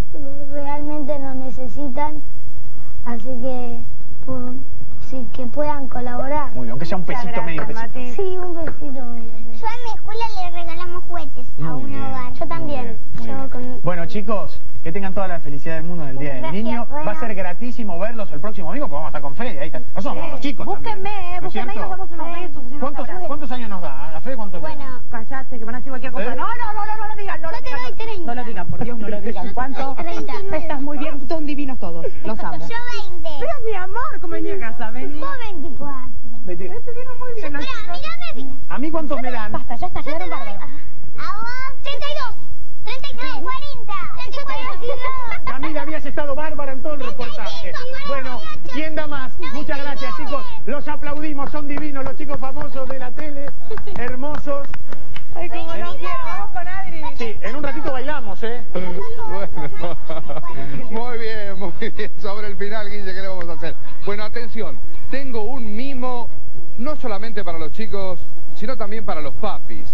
realmente nos necesitan, así que por, sí, que puedan colaborar. Muy bien, aunque sea un Muchas pesito, medio gracias, pesito. Mati. Sí, un besito medio. Yo a mi escuela le regalamos juguetes a Muy un bien, hogar. Yo muy también. bien, muy Yo bien. con... Bueno, chicos, que tengan toda la felicidad del mundo en el Día del Gracias, Niño. Va a bueno. ser gratísimo verlos el próximo domingo, porque vamos a estar con Fede. Ahí está. Nosotros somos los chicos Búsquenme, también, eh, ¿no es búsquenme y cierto? nos damos unos besos. y unos ¿Cuántos, abrazos. ¿Cuántos años nos da? ¿A Fede cuántos le da? Bueno, Callate, que van a decir cualquier cosa. ¿Eh? No, no, no, no, no lo digan, no lo yo te digan. doy treinta. No lo digan, por Dios, no lo digan. ¿Cuánto? treinta. Estás muy bien, son divinos todos. Los amo. Yo veinte. Pero mi amor, como venía a casa, vení. Vos veinticuatro. Vete. Estuvieron muy bien. los Mira, chicos. mírame bien. ¿A mí cuántos me dan? Basta, ya está, Yo te quedaron doy bárbaros. a vos treinta y dos, treinta y tres, cuarenta, treinta y cuatro. Camila, habías estado bárbara en todo el reportaje. Bueno, ¿quién da más? Muchas gracias, chicos. Los aplaudimos, son divinos los chicos famosos de la tele. Hermosos. Ay, cómo los quiero. Vamos con Adri. Sí, en un ratito bailamos, ¿eh? Bueno, muy bien, muy bien. Sobre el final, Guille, ¿qué le vamos a hacer? Bueno, atención, tengo un mimo no solamente para los chicos, sino también para los papis.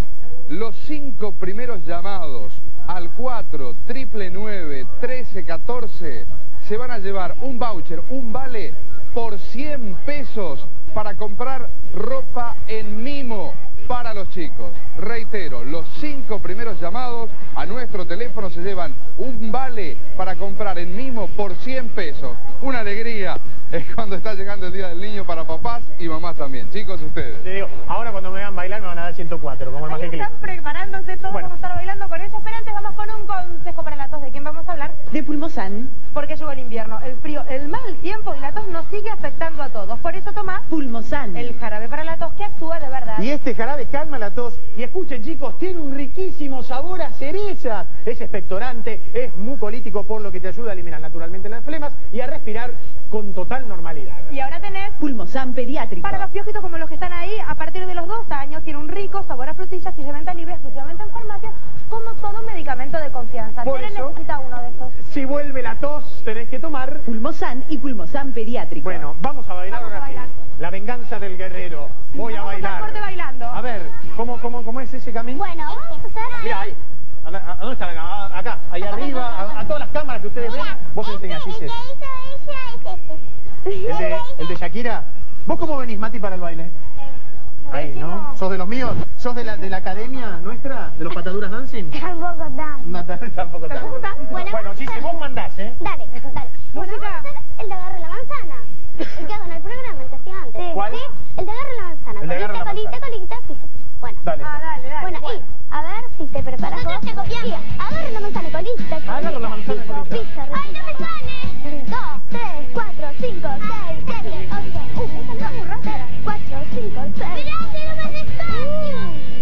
los cinco primeros llamados al cuatro nueve nueve, trece catorce se van a llevar un voucher, un vale por cien pesos para comprar ropa en mimo para los chicos. Reitero, los cinco primeros llamados a nuestro teléfono se llevan un vale para comprar en mimo por cien pesos. Una alegría es cuando está llegando el Día del Niño para papás y mamás también. Chicos, ustedes. Te digo, ahora cuando me vean bailar me van a dar ciento cuatro, como el Magic Clip. Están preparándose todos, Bueno. vamos a estar bailando con ellos, pero antes vamos con un consejo para la tos. ¿De quién vamos a hablar? De Pulmosan. Porque llegó el invierno, el frío, el mal tiempo y la tos nos sigue afectando a todos. Por eso toma Pulmosan. el jarabe para la tos que actúa de verdad. Y este jarabe calma la tos. Y escuchen, chicos, tiene un riquísimo sabor a cereza. Es expectorante, es mucolítico, por lo que te ayuda a eliminar naturalmente las flemas y a respirar con total normalidad. Y ahora tenés Pulmosan pediátrico. para los piojitos como los que están ahí, a partir de los dos años, tiene un rico sabor a frutillas y es de venta libre exclusivamente en farmacias, como todo medicamento de confianza. Por Tere eso- necesita uno de estos. Si vuelve la tos, tenés que tomar... Pulmosan y Pulmosan pediátrico. Bueno, vamos a bailar Vamos a ahora sí. bailar. La venganza del guerrero. Voy a Vamos al bailar. corte bailando. A ver, ¿cómo, cómo, cómo es ese camino? Bueno, vamos a hacer... Mira, ahí. ¿A, a- a dónde está la cámara? Acá, ahí arriba, a, a todas las cámaras que ustedes ven. Vos enseñás, El que Isis. hizo ella es este. ¿El de, ¿El de Shakira? ¿Vos cómo venís, Mati, para el baile? Ahí, ¿no? ¿Sos de los míos? ¿Sos de la, de la academia nuestra? ¿De los Pataduras Dancing? Tampoco tan. No, t- tampoco tanto. Bueno, Bueno, Gise, vos mandás, ¿eh? Dale, dale. Bueno, vamos a hacer el de agarre la manzana. El que hago en el programa, el testigo antes. ¿Cuál? ¿Sí? El de agarre la manzana. El de agarre la colita, manzana. colita, colita, pisa, pisa. Bueno. Dale. Ah, dale, dale. Bueno, y a ver si te preparas vos. Te copiando. Agarre la manzana, colita, colita. Agarro la manzana, piso, colita. Pisa, ¡ay, no me sale! Dos, tres, cuatro, cinco, seis, siete, ocho. Uh, me salió muy rápido. Cuatro, cinco, seis. ¡Mirá, llega más despacio!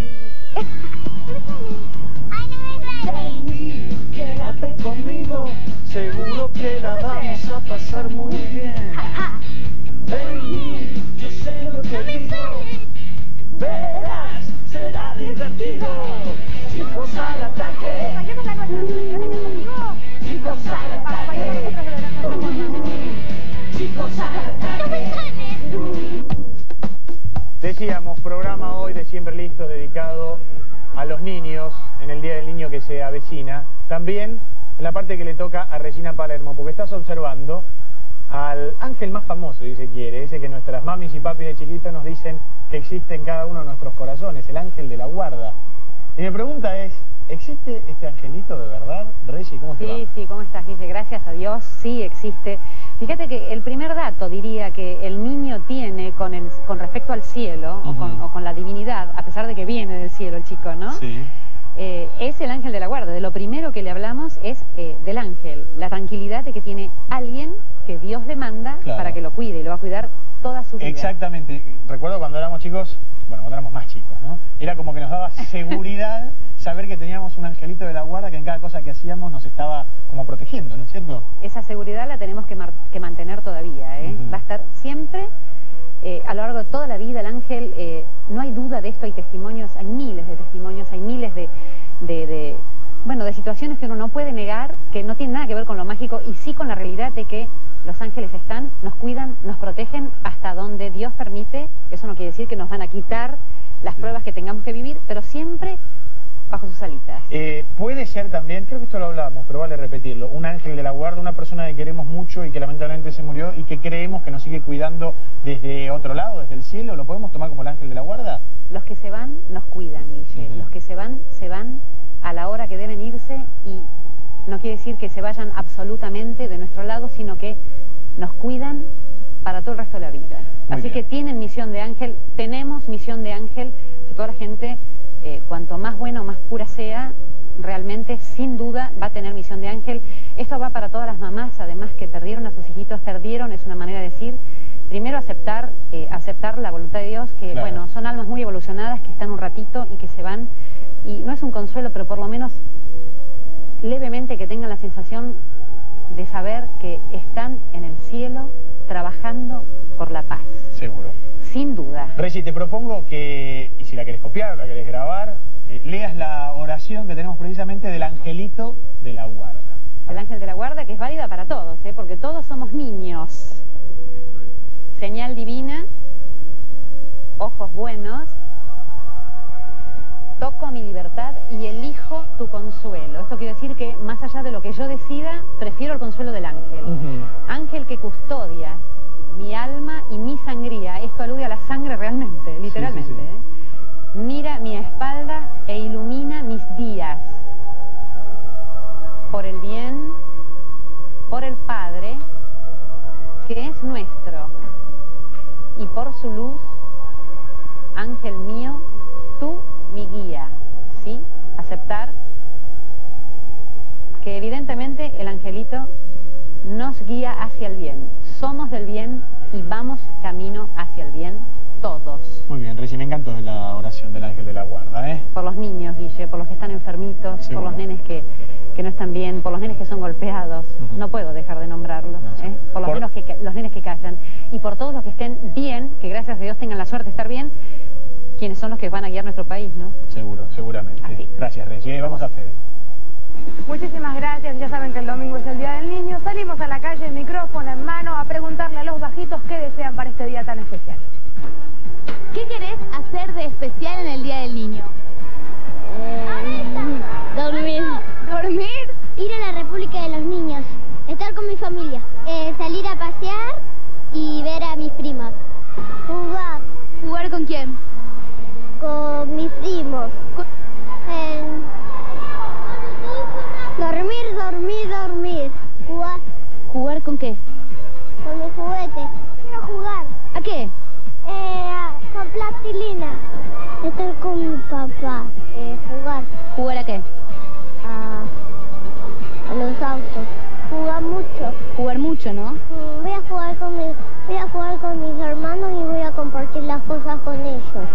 ¡Ay, no me sale! Quédate conmigo, seguro que la vamos a pasar muy bien. Baby, yo sé lo que digo, verás, será divertido. Chicos al ataque, Bailemos la nuestra, chicos. chicos al ataque, chicos al ataque. Decíamos, programa hoy de Siempre Listos dedicado a los niños en el Día del Niño que se avecina. También en la parte que le toca a Regina Palermo, porque estás observando al ángel más famoso, si se quiere, ese que nuestras mamis y papis de chiquitos nos dicen que existe en cada uno de nuestros corazones, el ángel de la guarda. Y mi pregunta es, ¿existe este angelito de verdad? Regi, ¿cómo te va? Sí, sí, ¿cómo estás, Guille? Gracias a Dios, sí existe. Fíjate que el primer dato, diría, que el niño tiene con, el, con respecto al cielo, Ujú. o, con, o con la divinidad, a pesar de que viene del cielo el chico, ¿no? Sí. Eh, es el ángel de la guarda. De lo primero que le hablamos es eh, del ángel, la tranquilidad de que tiene alguien que Dios le manda Claro. para que lo cuide y lo va a cuidar toda su vida. Exactamente. Recuerdo cuando éramos chicos, bueno, cuando éramos más chicos, ¿no? Era como que nos daba seguridad saber que teníamos un angelito de la guarda que en cada cosa que hacíamos nos estaba como protegiendo, ¿no es cierto? Esa seguridad la tenemos que, mar- que mantener todavía, ¿eh? Ujú. Va a estar siempre, eh, a lo largo de toda la vida, el ángel, eh, no hay duda de esto, hay testimonios, hay miles de testimonios, hay miles de, de, de, bueno, de situaciones que uno no puede negar, que no tienen nada que ver con lo mágico y sí con la realidad de que los ángeles están, nos cuidan, nos protegen hasta donde Dios permite. Eso no quiere decir que nos van a quitar las pruebas que tengamos que vivir, pero siempre bajo sus alitas. Eh, puede ser también, creo que esto lo hablábamos, pero vale repetirlo, un ángel de la guarda, una persona que queremos mucho y que lamentablemente se murió y que creemos que nos sigue cuidando desde otro lado, desde el cielo, ¿lo podemos tomar como el ángel de la guarda? Los que se van nos cuidan, Guille. Ujú. Los que se van, se van a la hora que deben irse y no quiere decir que se vayan absolutamente de nuestro lado, sino que nos cuidan para todo el resto de la vida. Muy Así bien. que tienen misión de ángel, tenemos misión de ángel, sobre todo la gente, eh, cuanto más buena o más pura sea, realmente, sin duda, va a tener misión de ángel. Esto va para todas las mamás, además, que perdieron a sus hijitos, perdieron, es una manera de decir, primero aceptar, eh, aceptar la voluntad de Dios, que Claro. bueno, son almas muy evolucionadas, que están un ratito y que se van, y no es un consuelo, pero por lo menos levemente que tengan la sensación de saber que están en el cielo trabajando por la paz, Seguro. sin duda. Regi, te propongo que, y si la querés copiar o la querés grabar, eh, leas la oración que tenemos precisamente del angelito de la guarda. El ángel de la guarda, que es válida para todos, ¿eh? Porque todos somos niños. Señal divina, ojos buenos, toco mi libertad y elijo tu consuelo. Esto quiere decir que más allá de lo que yo decida, prefiero el consuelo del ángel. Uh-huh. Ángel que custodias mi alma y mi sangría. Esto alude a la sangre realmente, literalmente. Sí, sí, sí. ¿eh? Mira mi espalda e ilumina mis días. Por el bien, por el Padre, que es nuestro. Y por su luz, ángel mío, tú mi guía. ¿Sí? Aceptar que evidentemente el angelito nos guía hacia el bien. Somos del bien y vamos camino hacia el bien todos. Muy bien, Regi, me encantó la oración del ángel de la guarda, ¿eh? Por los niños, Guille, por los que están enfermitos, Seguro. por los nenes que, que no están bien, por los nenes que son golpeados. Uh-huh. No puedo dejar de nombrarlos, no, ¿eh? Por, los, por... Nenes que, los nenes que callan. Y por todos los que estén bien, que gracias a Dios tengan la suerte de estar bien, quienes son los que van a guiar nuestro país, ¿no? Seguro, seguramente. Así. Gracias, Regi. Vamos a Fede. Muchísimas gracias, ya saben que el domingo es el Día del Niño. Salimos a la calle, micrófono en mano, a preguntarle a los bajitos qué desean para este día tan especial. ¿Qué querés hacer de especial en el Día del Niño? Eh, dormir. ¿Dormir? Ir a la República de los Niños, estar con mi familia, eh, salir a pasear y ver a mis primas. Jugar. ¿Jugar con quién? Con mis primos. Con... Eh... Dormir, dormir, dormir. Jugar. ¿Jugar con qué? Con mi juguete. Quiero jugar. ¿A qué? Eh, con plastilina. Estar con mi papá. Eh, jugar. ¿Jugar a qué? A, a los autos. Jugar mucho. Jugar mucho, ¿no? Mm, voy a jugar con mi, voy a jugar con mis hermanos y voy a compartir las cosas con ellos.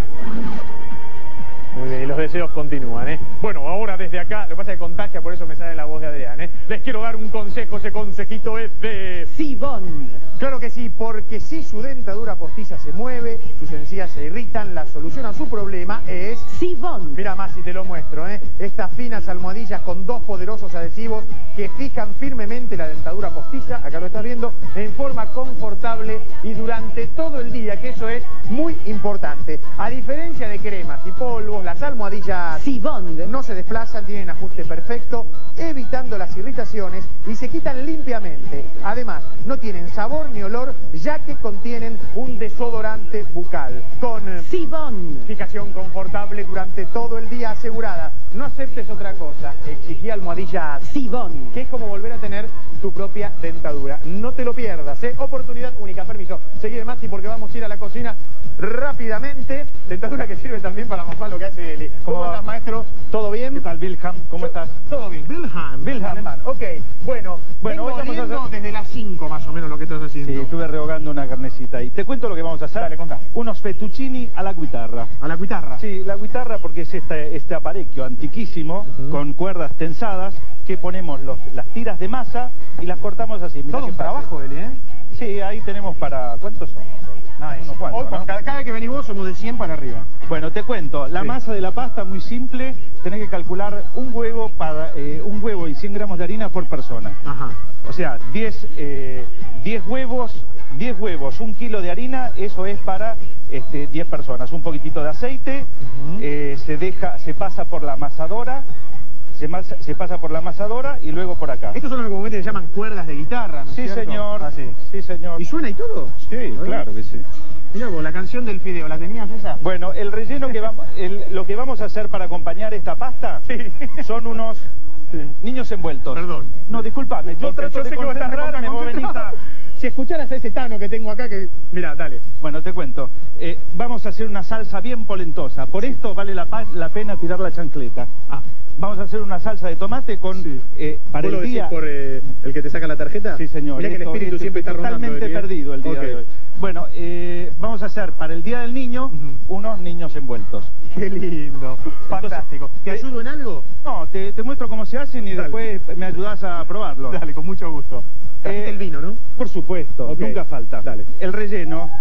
Muy bien, y los deseos continúan, ¿eh? Bueno, ahora desde acá, lo que pasa es que contagia, por eso me sale la voz de Adrián, ¿eh? Les quiero dar un consejo, ese consejito es de... Sibón. Claro que sí, porque si su dentadura postiza se mueve, sus encías se irritan, la solución a su problema es... Sibón. Mira más si te lo muestro, ¿eh? Estas finas almohadillas con dos poderosos adhesivos que fijan firmemente la dentadura postiza, acá lo estás viendo, en forma confortable y durante todo el día, que eso es muy importante. A diferencia de cremas y polvos, las almohadillas Sibón no se desplazan, tienen ajuste perfecto, evitando las irritaciones y se quitan limpiamente. Además, no tienen sabor ni olor, ya que contienen un desodorante bucal. Con Sibón. Fijación confortable durante todo el día asegurada. No aceptes otra cosa. Exigí almohadilla Sibón, que es como volver a tener tu propia dentadura. No te lo pierdas, ¿eh? Oportunidad única. Permiso. Seguí Mati porque vamos a ir a la cocina rápidamente. Dentadura que sirve también para mostrar lo que hace Eli. ¿Cómo, ¿Cómo estás, maestro? ¿Todo bien? ¿Qué tal, Wilhelm? ¿Cómo estás? Todo bien. Wilhelm. Wilhelm. Ok. Bueno, bueno vengo hoy vamos oliendo a hacer... desde las cinco más o menos lo que estás haciendo. Sí, estuve rehogando una carnecita y te cuento lo que vamos a hacer. Dale, contá. Unos fettuccini a la guitarra. ¿A la guitarra? Sí, la guitarra porque es este, este aparejo antiquísimo, uh-huh, con cuerdas tensadas, que ponemos los, las tiras de masa y las cortamos así. Mirá todo un trabajo, Eli, ¿eh? Sí, ahí tenemos para... ¿Cuántos somos hoy? Nice. Unos cuantos, hoy, ¿no? cada, cada vez que venís vos somos de cien para arriba. Bueno, te cuento. La sí. masa de la pasta muy simple. Tenés que calcular un huevo para eh, un huevo y cien gramos de harina por persona. Ajá. O sea, diez, eh, diez huevos, diez huevos, un kilo de harina, eso es para este, diez personas. Un poquitito de aceite, uh-huh, eh, se deja, se pasa por la amasadora. Se, masa, se pasa por la amasadora y luego por acá. Estos son los que se llaman cuerdas de guitarra, ¿no es Sí, cierto? señor. Ah, sí. Sí, señor. ¿Y suena y todo? Sí, ¿verdad? Claro que sí. Mirá vos, la canción del fideo, ¿la tenías esa? Bueno, el relleno que vamos, el, lo que vamos a hacer para acompañar esta pasta, sí, son unos sí. niños envueltos. Perdón. No, discúlpame, yo Porque trato yo de sé concentrarme, que vos venís a... Si escucharas a ese Tano que tengo acá, que... Mirá, dale. Bueno, te cuento. Eh, vamos a hacer una salsa bien polentosa. Por esto vale la, la pena tirar la chancleta. Ah. Vamos a hacer una salsa de tomate con... Sí. Eh, para ¿Vos el lo decís día... por eh, el que te saca la tarjeta? Sí, señor. Mirá que el espíritu esto, siempre está rondando. Totalmente perdido el día okay. de hoy. Bueno, eh, vamos a hacer para el Día del Niño uh-huh. unos niños envueltos. Qué lindo. Fantástico. Entonces, ¿te ayudo en algo? No, te, te muestro cómo se hacen y Dale. después me ayudás a probarlo. Dale, con mucho gusto. Eh, el vino, ¿no? Por supuesto, okay. nunca falta. Dale. El relleno,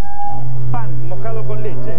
pan mojado con leche.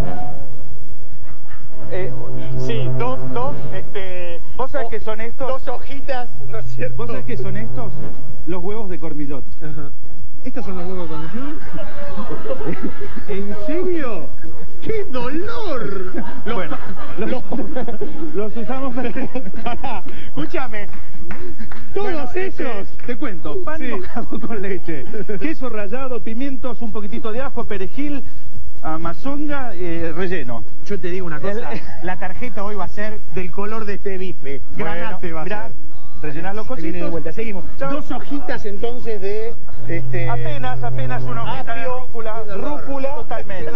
Eh, sí, dos, dos, este... ¿Vos sabés oh, qué son estos? Dos hojitas, ¿no es cierto? ¿Vos sabés qué son estos? Los huevos de cormillot. Ajá. ¿Estos son los huevos con yo? ¿En serio? ¡Qué dolor! Los, Bueno, los, Los usamos para... Pará, escúchame. Todos Bueno, este, esos. te cuento, pan Sí. mojado con leche, queso rallado, pimientos, un poquitito de ajo, perejil, amazonga, eh, relleno. Yo te digo una cosa, la tarjeta hoy va a ser del color de este bife. Granate va a mirá, ser. rellenás los Se viene de cositos. vuelta, seguimos. Chao. Dos hojitas entonces de... Este... Apenas, apenas una hojita de Apio, rúcula. rúcula. Totalmente.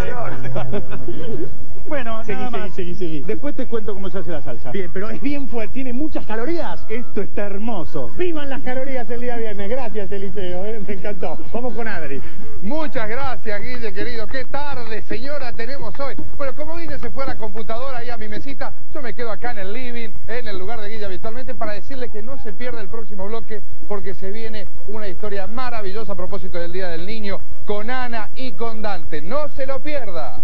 Bueno, Seguí, nada seguí, más. seguí, seguí. Después te cuento cómo se hace la salsa. Bien, pero es bien fuerte, tiene muchas calorías. Esto está hermoso. ¡Vivan las calorías el día viernes! Gracias, Eliseo, ¿eh? Me encantó. Vamos con Adri. Muchas gracias, Guille, querido. Qué tarde, señora, tenemos hoy. Bueno, como Guille se fue a la computadora ahí a mi mesita, yo me quedo acá en el living, en el lugar de Guille habitualmente, para decirle que no se pierda el próximo bloque, porque se viene una historia maravillosa a propósito del Día del Niño, con Ana y con Dante. ¡No se lo pierda!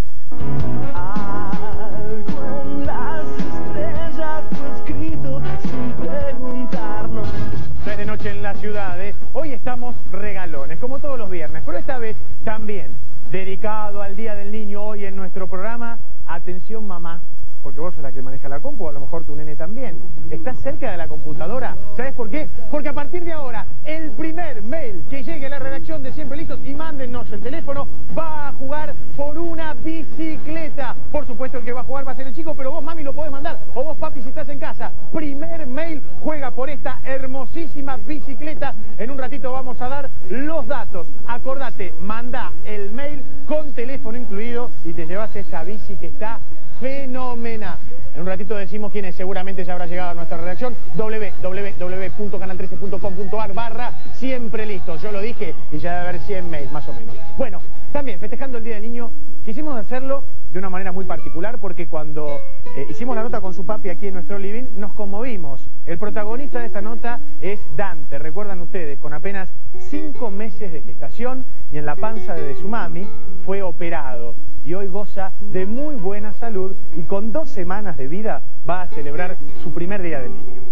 Algo en las estrellas fue escrito sin preguntarnos. Ya es de noche en la ciudad, ¿eh? Hoy estamos regalones, como todos los viernes, pero esta vez también dedicado al Día del Niño hoy en nuestro programa. Atención, mamá, porque vos sos la que maneja la compu, a lo mejor tu nene también. ¿Estás cerca de la computadora? ¿Sabes por qué? Porque a partir de ahora, el primer mail que llegue a la redacción de Siempre Listos y mándennos el teléfono, va a jugar por una bicicleta. Por supuesto, el que va a jugar va a ser el chico, pero vos, mami, lo podés mandar. O vos, papi, si estás en casa. Primer mail juega por esta hermosísima bicicleta. En un ratito vamos a dar los datos. Acordate, manda el mail con teléfono incluido y te llevas esta bici que está fenomenal. En un ratito decimos quiénes, seguramente ya habrá llegado a nuestra redacción, doble u doble u doble u punto canal trece punto com punto ar barra Siempre Listos. Yo lo dije y ya debe haber cien mails más o menos. Bueno, también festejando el Día del Niño, quisimos hacerlo de una manera muy particular porque cuando eh, hicimos la nota con su papi aquí en nuestro living, nos conmovimos. El protagonista de esta nota es Dante, recuerdan ustedes, con apenas cinco meses de gestación y en la panza de su mami fue operado. Y hoy goza de muy buena salud y con dos semanas de vida va a celebrar su primer Día del Niño.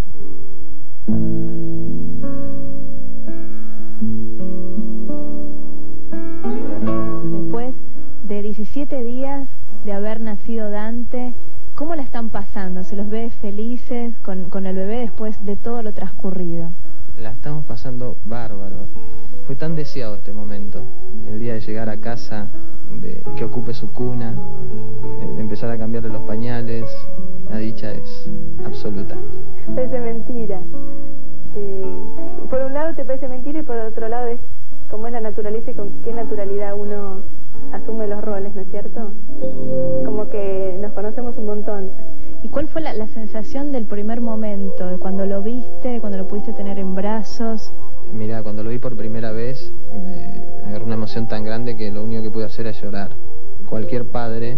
Después de diecisiete días de haber nacido Dante, ¿cómo la están pasando? ¿Se los ve felices con, con el bebé después de todo lo transcurrido? La estamos pasando bárbaro. Fue tan deseado este momento, el día de llegar a casa, de que ocupe su cuna, de empezar a cambiarle los pañales. La dicha es absoluta. Parece mentira. Eh, por un lado te parece mentira y por otro lado es cómo es la naturaleza y con qué naturalidad uno asume los roles, ¿no es cierto? Como que nos conocemos un montón. ¿Y cuál fue la, la sensación del primer momento, de cuando lo viste, de cuando lo pudiste tener en brazos? Mira, cuando lo vi por primera vez, me agarró una emoción tan grande que lo único que pude hacer era llorar. Cualquier padre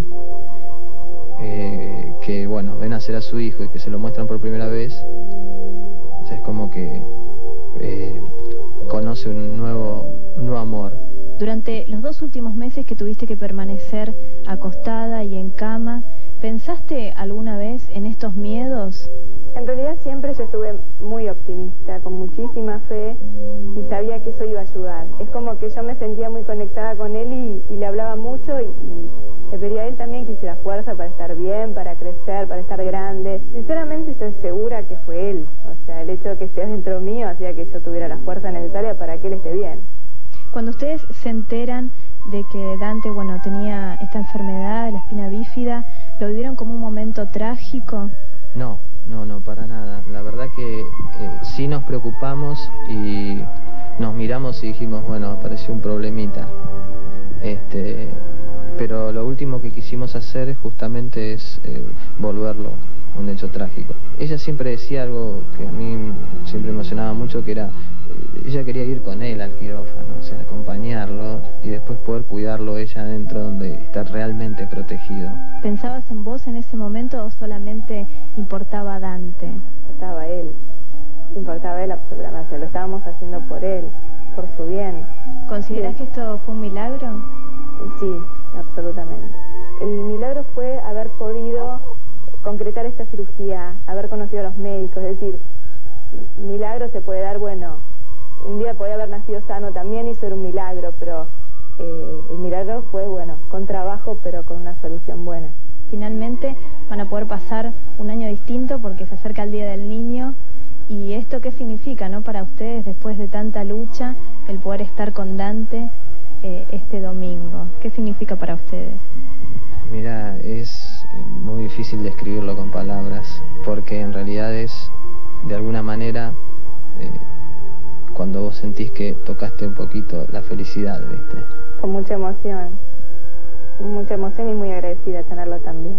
eh, que, bueno, ven a nacer a su hijo y que se lo muestran por primera vez, o sea, es como que eh, conoce un nuevo, un nuevo amor. Durante los dos últimos meses que tuviste que permanecer acostada y en cama, ¿pensaste alguna vez en estos miedos? En realidad siempre yo estuve muy optimista, con muchísima fe y sabía que eso iba a ayudar. Es como que yo me sentía muy conectada con él y, y le hablaba mucho y, y le pedía a él también que hiciera fuerza para estar bien, para crecer, para estar grande. Sinceramente estoy segura que fue él. O sea, el hecho de que esté dentro mío hacía que yo tuviera la fuerza necesaria para que él esté bien. Cuando ustedes se enteran de que Dante, bueno, tenía esta enfermedad, la espina bífida, ¿lo vivieron como un momento trágico? No, no, no, para nada. La verdad que eh, sí nos preocupamos y nos miramos y dijimos, bueno, apareció un problemita. Este, pero lo último que quisimos hacer justamente es eh, volverlo un hecho trágico. Ella siempre decía algo que a mí siempre me emocionaba mucho, que era, eh, ella quería ir con él al quirófano, o sea, acompañarlo y después poder cuidarlo ella adentro donde está realmente protegido. ¿Pensabas en vos en ese momento o solamente importaba Dante? Importaba él, importaba él absolutamente, lo estábamos haciendo por él, por su bien. ¿Considerás que esto fue un milagro? Sí, absolutamente. El milagro fue haber podido concretar esta cirugía, haber conocido a los médicos, es decir, milagro se puede dar, bueno, un día podía haber nacido sano también y eso era un milagro, pero eh, el milagro fue, bueno, con trabajo, pero con una solución buena. Finalmente van a poder pasar un año distinto porque se acerca el Día del Niño. ¿Y esto qué significa, no, para ustedes, después de tanta lucha, el poder estar con Dante eh, este domingo? ¿Qué significa para ustedes? Mira, es muy difícil describirlo con palabras, porque en realidad es, de alguna manera, eh, cuando vos sentís que tocaste un poquito la felicidad, ¿viste? Con mucha emoción, con mucha emoción y muy agradecida de tenerlo también.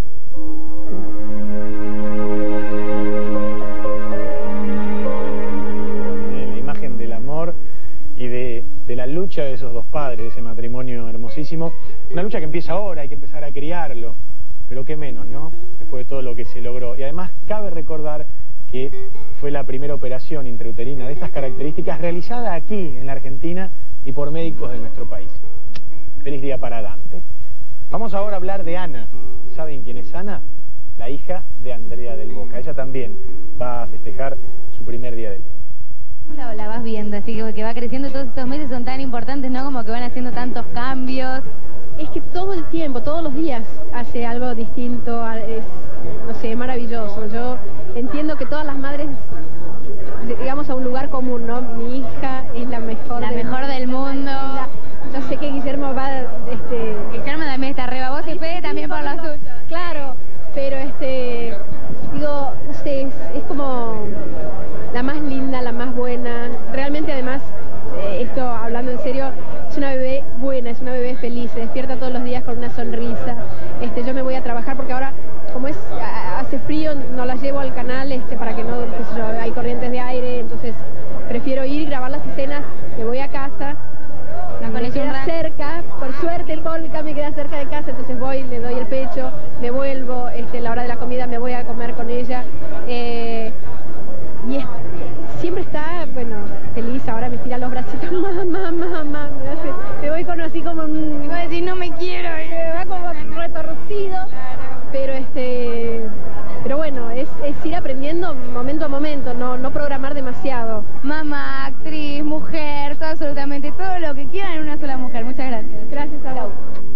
La imagen del amor y de, de la lucha de esos dos padres, ese matrimonio hermosísimo. Una lucha que empieza ahora, hay que empezar a criarlo, pero qué menos, ¿no? Después de todo lo que se logró. Y además cabe recordar que fue la primera operación intrauterina de estas características realizada aquí, en la Argentina, y por médicos de nuestro país. Feliz día para Dante. Vamos ahora a hablar de Ana. ¿Saben quién es Ana? La hija de Andrea del Boca. Ella también va a festejar su primer día del niño. Hola, la vas viendo, así que, que va creciendo, todos estos meses son tan importantes, ¿no? Como que van haciendo tantos cambios. Es que todo el tiempo, todos los días hace algo distinto, es, no sé, maravilloso. Yo entiendo que todas las madres llegamos a un lugar común, ¿no? Mi hija es la mejor, la del, mejor del mundo. La, yo sé que Guillermo va, este... Guillermo también está arriba, vos y Fede también por la suya. Claro, pero este, digo, no sé, es, es como la más linda, la más buena. Realmente además, eh, esto hablando en serio, es una bebé buena, es una bebé feliz, se despierta todos los días con una sonrisa. Este, yo me voy a trabajar porque ahora, como es hace frío, no la llevo al canal este, para que no, qué sé yo, hay corrientes de aire, entonces prefiero ir, grabar las escenas, me voy a casa, me queda cerca, por suerte Polka me queda cerca de casa, entonces voy, le doy el pecho, me vuelvo, este, a la hora de la comida me voy a comer con ella, eh, y es, siempre está, bueno, feliz, ahora me tira los bracitos, mamá, mamá, me hace, me voy con así como un, me va a decir no me quiero, me va como retorcido, pero este, pero bueno, es, es ir aprendiendo momento a momento, no, no programar demasiado. Mamá, actriz, mujer, todo, absolutamente todo lo que quieran en una sola mujer. Muchas gracias. Gracias a vos.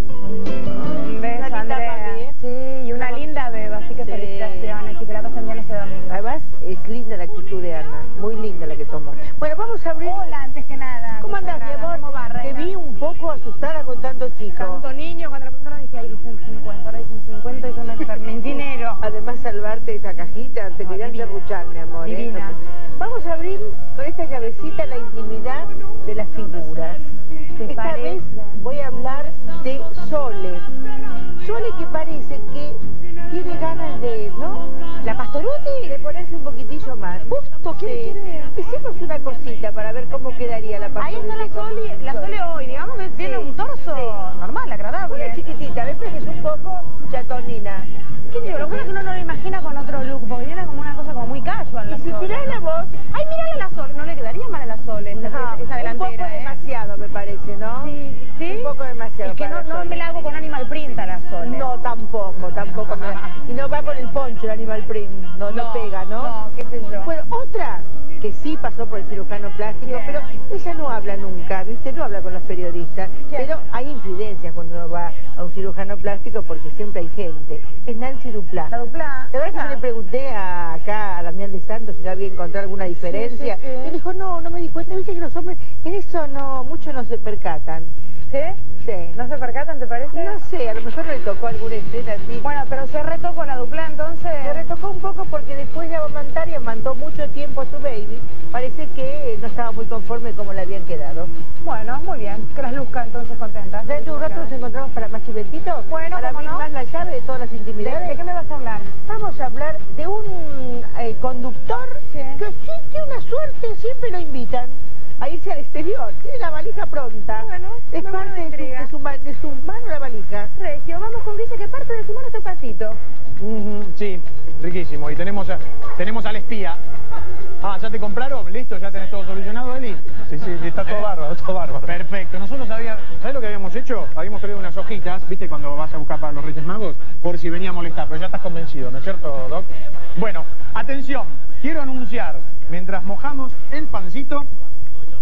Un beso, Andrea. Sí, y una linda beba, así que sí. Felicitaciones y que la pasen bien este domingo. Además, es linda la actitud de Ana, muy linda la que tomó. Bueno, vamos a abrir... Hola, antes que nada. ¿Cómo andás, mi amor? ¿Cómo va, Te vi un poco asustada con tanto chico. Tanto niño, cuando la preguntaron dije, ay, dicen cincuenta, ahora dicen cincuenta y yo me enfermé en dinero. Además, salvarte de esa cajita, te querían serruchar, mi amor. Divina. ¿eh? Vamos a abrir con esta llavecita la intimidad de las figuras. Esta parece? vez voy a hablar de Sole. Sole que parece que tiene ganas de, ¿no? ¿La Pastoruti? De ponerse un poquitillo más. Justo, ¿quién sí. quiere? Hicimos una cosita para ver cómo quedaría la Pastoruti. Ahí está la Sole, la Sole hoy, digamos que tiene sí, un torso sí. normal, agradable. Una chiquitita, me parece que es un poco chatonina. ¿Qué sé yo? Lo bueno es que uno no lo imagina con otro look, porque tiene como una cosa como muy casual. Y si tirás la voz... Ay, mirale a la Sole, no le quedaría mal a la Sole, esa, no, esa delantera, un poco ¿eh? demasiado me parece, ¿no? Sí, sí. Un poco demasiado. Es que no, no me la hago con Animal Print a la Sole. No, tampoco, tampoco. me... Y no va con el poncho el Animal Print, no, no, no pega, ¿no? No, qué sé yo. Bueno, otra que sí pasó por el cirujano plástico, Bien. pero ella no habla nunca, ¿viste? No habla con los periodistas, Bien. pero hay infidencias cuando uno va a un cirujano plástico porque siempre hay gente. Es Nancy Duplá. La Duplá. La verdad que yo le pregunté a, acá a Damián de Santos si no había encontrado alguna diferencia. Sí, sí, sí. Y dijo, no, no me di cuenta. Viste que los hombres en eso no, mucho no se percatan. ¿Sí? Sí. ¿No se percatan, te parece? No sé, a lo mejor no le tocó alguna escena así. Bueno, pero se retocó la Duplá entonces. Se retocó un poco porque después de amamantar y amantó mucho tiempo a su baby, parece que no estaba muy conforme como le habían quedado. Bueno, muy bien. Que las luzca entonces contentas. Dentro de un rato nos encontramos para más chiventitos. Bueno, para abrir no? más la llave de todas las intimidades. ¿De, ¿De qué me vas a hablar? Vamos a hablar de un eh, conductor sí. que siente una suerte, siempre lo invitan a irse al exterior. Tiene la valija pronta. Bueno, es parte de su, de, su, de su mano la valija. Regio, vamos con Guille, que parte de su mano este pasito. Uh-huh, sí, riquísimo. Y tenemos, a, tenemos al espía. Ah, ¿ya te compraron? ¿Listo? ¿Ya tenés todo solucionado, Eli? Sí, sí, está todo bárbaro, todo bárbaro. Perfecto. Nosotros habíamos, ¿sabés lo que habíamos hecho? Habíamos traído unas hojitas, ¿viste? Cuando vas a buscar para los Reyes Magos, por si venía a molestar, pero ya estás convencido, ¿no es cierto, Doc? Bueno, atención, quiero anunciar, mientras mojamos el pancito,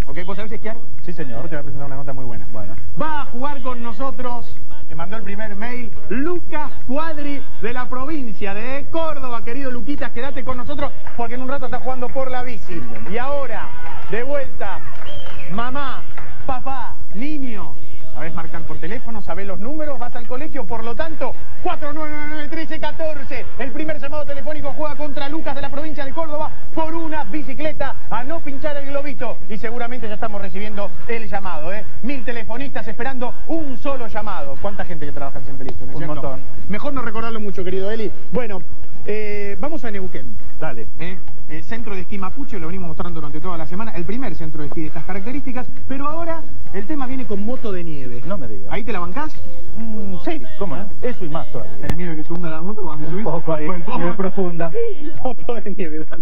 ¿Ok? ¿Vos sabés esquiar? Sí, señor. Te voy a presentar una nota muy buena. Bueno. Va a jugar con nosotros, te mandó el primer mail, Lucas Cuadri, de la provincia de Córdoba. Querido Luquitas, quédate con nosotros porque en un rato está jugando por la bici. Y ahora, de vuelta, mamá, papá, niño. Sabés marcar por teléfono, sabés los números, vas al colegio, por lo tanto, cuatro nueve nueve nueve, uno tres uno cuatro. El primer llamado telefónico juega contra Lucas de la provincia de Córdoba por una bicicleta a no pinchar el globito. Y seguramente ya estamos recibiendo el llamado, ¿eh? Mil telefonistas esperando un solo llamado. ¿Cuánta gente que trabaja en Siempre Listo, no es Un cierto? montón. Mejor no recordarlo mucho, querido Eli. Bueno, eh, vamos a Neuquén. Dale. ¿Eh? El centro de esquí Mapuche, lo venimos mostrando durante toda la semana, el primer centro de esquí de estas características, pero ahora el tema viene con moto de nieve. No me digas. ¿Ahí te la bancás? Mm, sí, ¿cómo no? Eso y más todavía. ¿El miedo que se hunda la moto cuando subís? Un poco ahí, Bueno, muy profunda. moto de nieve, dale.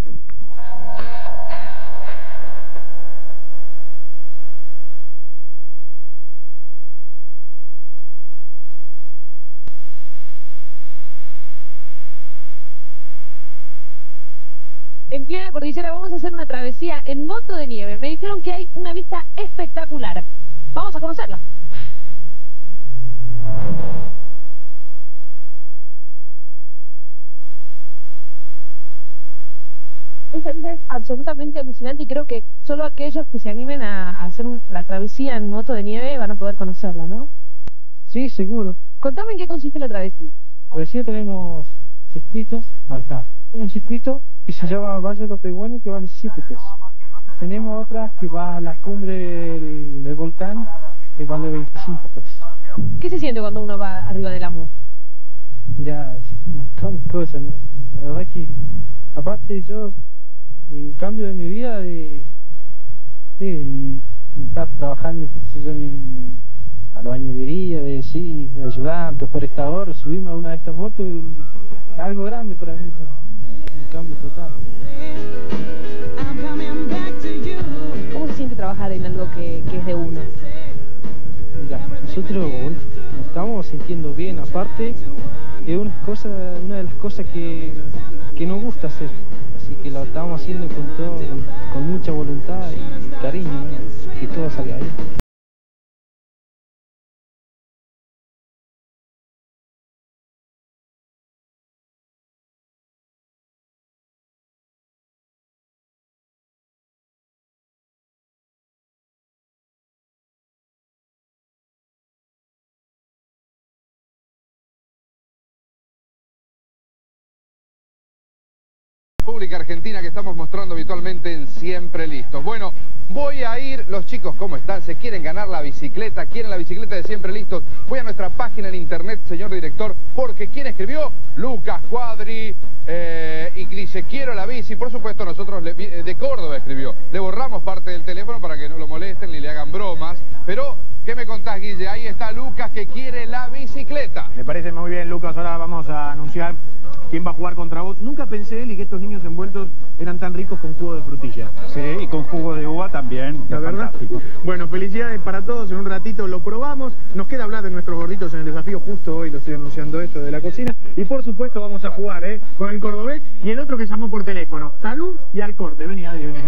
En plena cordillera vamos a hacer una travesía en moto de nieve. Me dijeron que hay una vista espectacular. Vamos a conocerla. Es absolutamente alucinante y creo que solo aquellos que se animen a hacer un- la travesía en moto de nieve van a poder conocerla, ¿no? Sí, seguro. Contame en qué consiste la travesía. Recién tenemos circuitos marcados. Un circuito que se llama Valle de los Peguanes que vale siete pesos. Tenemos otra que va a la cumbre del, del volcán que vale veinticinco pesos. ¿Qué se siente cuando uno va arriba de la moto? Ya, un montón de cosas, ¿no? La verdad que, aparte yo, el cambio de mi vida de, de, estar trabajando, qué sé yo, en a la bañería, de sí, de ayudante, prestador, subirme a una de estas motos, es algo grande para mí, un cambio total. ¿Cómo se siente trabajar en algo que, que es de uno? Mira, nosotros nos estamos sintiendo bien, aparte es una, cosa, una de las cosas que, que nos gusta hacer, así que lo estamos haciendo con todo, con, con mucha voluntad y cariño, ¿no? Que todo salga bien. República Argentina que estamos mostrando habitualmente en Siempre Listos. Bueno, voy a ir, los chicos, ¿cómo están? ¿Se quieren ganar la bicicleta? ¿Quieren la bicicleta de Siempre Listos? Voy a nuestra página en internet, señor director, porque ¿quién escribió? Lucas Cuadri, eh, y dice, quiero la bici. Por supuesto, nosotros, le, de Córdoba escribió. Le borramos parte del teléfono para que no lo molesten ni le hagan bromas, pero... ¿Qué me contás, Guille? Ahí está Lucas que quiere la bicicleta. Me parece muy bien, Lucas. Ahora vamos a anunciar quién va a jugar contra vos. Nunca pensé, Eli, que estos niños envueltos eran tan ricos con jugo de frutilla. Sí, y con jugo de uva también. ¿La verdad? Fantástico. Bueno, felicidades para todos. En un ratito lo probamos. Nos queda hablar de nuestros gorditos en el desafío. Justo hoy lo estoy anunciando esto de la cocina. Y por supuesto vamos a jugar, ¿eh? Con el cordobés y el otro que llamó por teléfono. Salud y al corte. Vení, Adri, vení.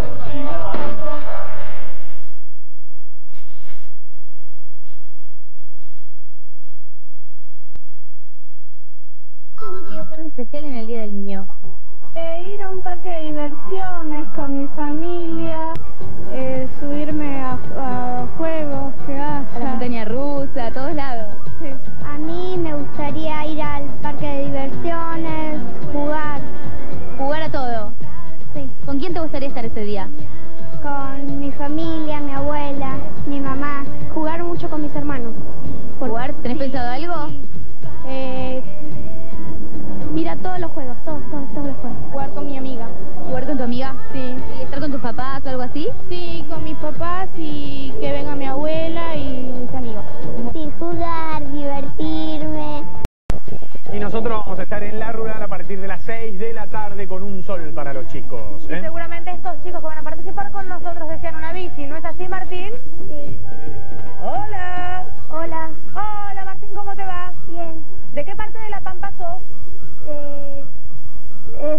Especial en el Día del Niño. Eh, ir a un parque de diversiones con mi familia, eh, subirme a, a juegos que haya. A la montaña rusa, a todos lados. Sí. A mí me gustaría ir al parque de diversiones, jugar. Jugar a todo. Sí. ¿Con quién te gustaría estar ese día? Con mi familia, mi abuela, mi mamá. Jugar mucho con mis hermanos. ¿Jugar? ¿Tenés pensado algo? Eh, ir a todos los juegos, todos, todos, todos los juegos. Jugar con mi amiga. ¿Jugar con tu amiga? Sí. ¿Y estar con tus papás o algo así? Sí, con mis papás y que venga mi abuela y mis amigos. Sí, jugar, divertirme. Y nosotros vamos a estar en La Rural a partir de las seis de la tarde con un sol para los chicos. ¿eh? Y seguramente estos chicos que van a participar con nosotros desean una bici, ¿no es así, Martín? Sí. Hola. Hola. Hola, Martín, ¿cómo te va? Bien. ¿De qué parte de La Pampa sos? Eh, eh, Florida.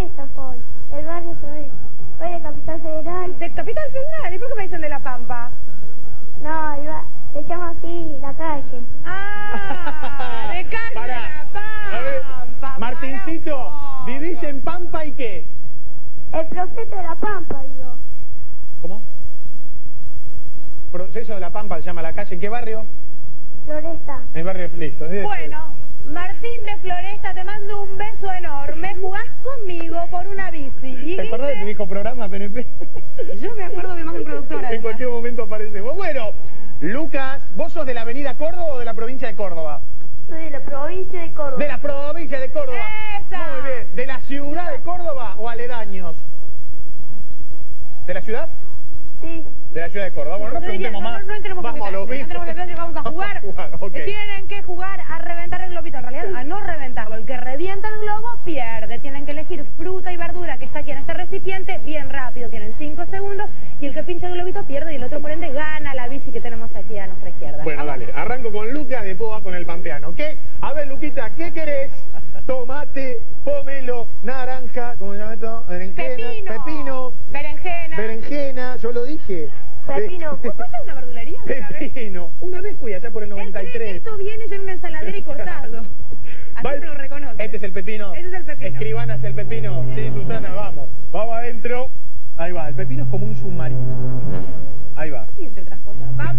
Floresta soy, el barrio Floresta. Soy de Capital Federal. ¿De Capital Federal? ¿Y por qué me dicen de La Pampa? No, el ba- se llama así, la calle. Ah, de calle Pará. La Pampa. A ver, Martincito, ¿vivís en Pampa y qué? El profeta de la Pampa, digo. ¿Cómo? Proceso de La Pampa se llama la calle. ¿En qué barrio? Floresta. En el barrio de Listo. Bueno, Martín de Floresta, te mando un beso enorme. Jugás conmigo por una bici. ¿Y ¿Te acordás de tu viejo programa, P N P? Yo me acuerdo de más de un productora. En cualquier momento aparecemos. Bueno, Lucas, ¿vos sos de la avenida Córdoba o de la provincia de Córdoba? Soy de la provincia de Córdoba. De la provincia de Córdoba. ¡Esa! Muy bien. ¿De la ciudad de Córdoba o aledaños? ¿De la ciudad? Sí. De la ciudad de Córdoba. Bueno, no Yo diría, preguntemos no, más. no, no entremos Vamos a en los detalles, no entremos en detalles, vamos a jugar. Ok. Tienen que jugar a reventar el globito. En realidad, a no reventarlo. El que revienta el globo pierde. Tienen que elegir fruta y verdura que está aquí en este recipiente bien rápido. Tienen cinco segundos. Y el que pincha el globito pierde y el otro, por ende, gana la bici que tenemos aquí a nuestra izquierda. Bueno, Vamos. dale. Arranco con Lucas, después va con el pampeano. ¿Qué? A ver, Luquita, ¿qué querés? Tomate, pomelo, naranja, ¿cómo se llama esto? Berenjena. Pepino. Pepino. Berenjena. Berenjena, yo lo dije. Pepino. ¿Vos fuiste a una verdulería? Pepino. Una vez fui allá por el noventa y tres. Esto viene ya en una ensaladera y cortado. Así Va- se lo reconoce. Este es el pepino. Ese es el pepino. Escribana es el pepino. Sí, Susana, vamos. Vamos adentro. Ahí va. El pepino es como un submarino. Ahí va. Y entre otras cosas. Va.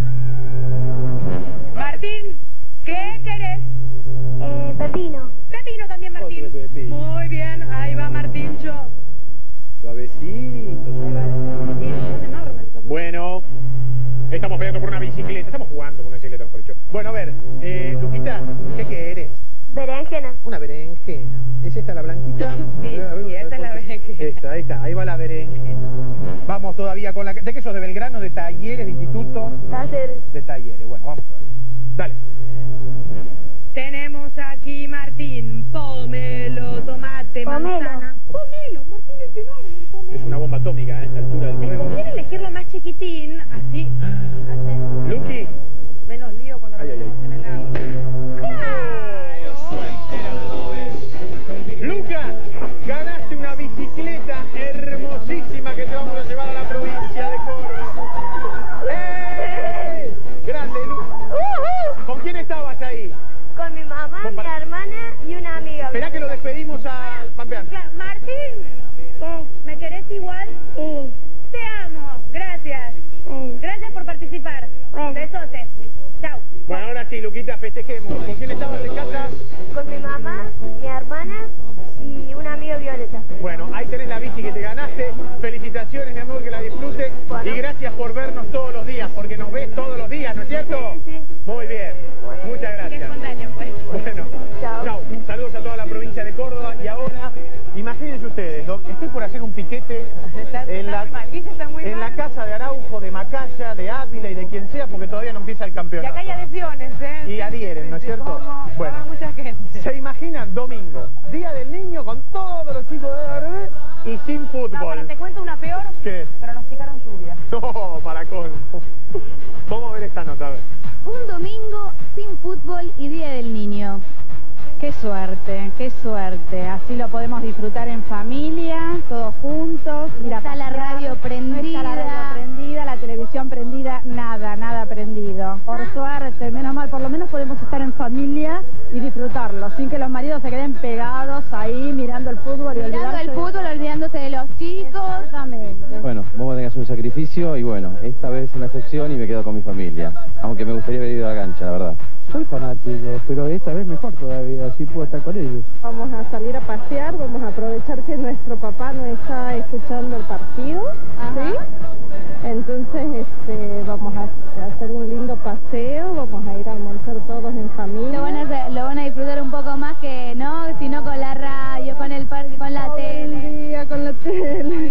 Martín, ¿qué querés? Eh, pepino. Pepino también, Martín. Otro pepino. Muy bien, ahí va Martíncho. Suavecito, suavecito. Bueno, estamos peleando por una bicicleta. Estamos jugando por una bicicleta, mejor dicho. Bueno, a ver, eh, Luquita, ¿qué querés? Berenjena. Una berenjena. ¿Es esta la blanquita? Sí, A ver, sí, esta es la berenjena. Esta, ahí está, ahí va la berenjena. Vamos todavía con la... ¿De qué sos? ¿De Belgrano? ¿De talleres? ¿De instituto? Talleres. De talleres. Bueno, vamos todavía. Dale. Tenemos aquí, Martín, pomelo, tomate, Pomelo. manzana. Pomelo, Martín, es enorme el pomelo. Es una bomba atómica, ¿eh? A esta altura del Te juego. conviene elegirlo más chiquitín, así hace Luqui. menos lío cuando Ay, lo ay, ay. metemos en el agua. Lucas, ganaste una bicicleta hermosísima que te vamos a llevar a la provincia de Córdoba. ¡Eh! Grande, Lucas. ¿Con quién estabas ahí? Con mi mamá, Con mi par- hermana y una amiga. Esperá que lo despedimos al pampeano. Claro, Martín, ¿Qué? ¿me querés igual? Sí. Te amo, gracias. Sí. Gracias por participar. Bueno. Besotes. Chau. Bueno, ahora sí, Luquita, festejemos. ¿Con quién estabas en casa? Con mi mamá, mi hermana y una amiga Violeta. Bueno, ahí tenés la bici que te ganaste. Felicitaciones, mi amor, que la disfrutes. Bueno. Y gracias por vernos todos los días, porque nos ves todos los días, ¿no es cierto? Sí, sí. Muy bien. Muchas Qué gracias. espontáneo fue. Bueno, Chao. chao. Saludos a toda la provincia de Córdoba. Y ahora, imagínense ustedes, ¿no? Estoy por hacer un piquete Está, en está la, muy mal. Guille está muy en la mal. casa de Araujo, de Macaya, de Ávila y de quien sea, porque todavía no empieza el Y campeonato. acá hay adhesiones, ¿eh? Y adhieren, ¿no es cierto? Como, Bueno. como mucha gente. ¿Se imaginan domingo, Día del Niño, con todos los chicos de la red y sin No, pero fútbol? te cuento una peor. ¿Qué? Pronosticaron lluvia. No, para colmo. Vamos a ver esta nota, a ver. Un domingo sin fútbol y Día del Niño. Qué suerte, qué suerte. Así lo podemos disfrutar en familia, todos juntos. Ir a Está la pasear. radio No está prendida. la radio prendida, la televisión prendida, nada, nada prendido. Por suerte, menos mal, por lo menos podemos estar en familia y disfrutarlo, sin que los maridos se queden pegados ahí mirando el fútbol y Mirando olvidarse el de- fútbol, olvidándose de los chicos. Exactamente. Bueno, vamos a tener que hacer un sacrificio y bueno, esta vez una excepción y me quedo con mi familia. Aunque me gustaría haber ido a la cancha, la verdad. Soy fanático, pero esta vez mejor todavía, así puedo estar con ellos. Vamos a salir a pasear, vamos a aprovechar que nuestro papá no está escuchando el partido, ¿sí? Entonces este, vamos a hacer un lindo paseo, vamos a ir a almorzar todos en familia. Lo van, a, hacer- lo van a disfrutar un poco más que no, sino con la radio, con el parque, con la Todo el tele. día con la tele.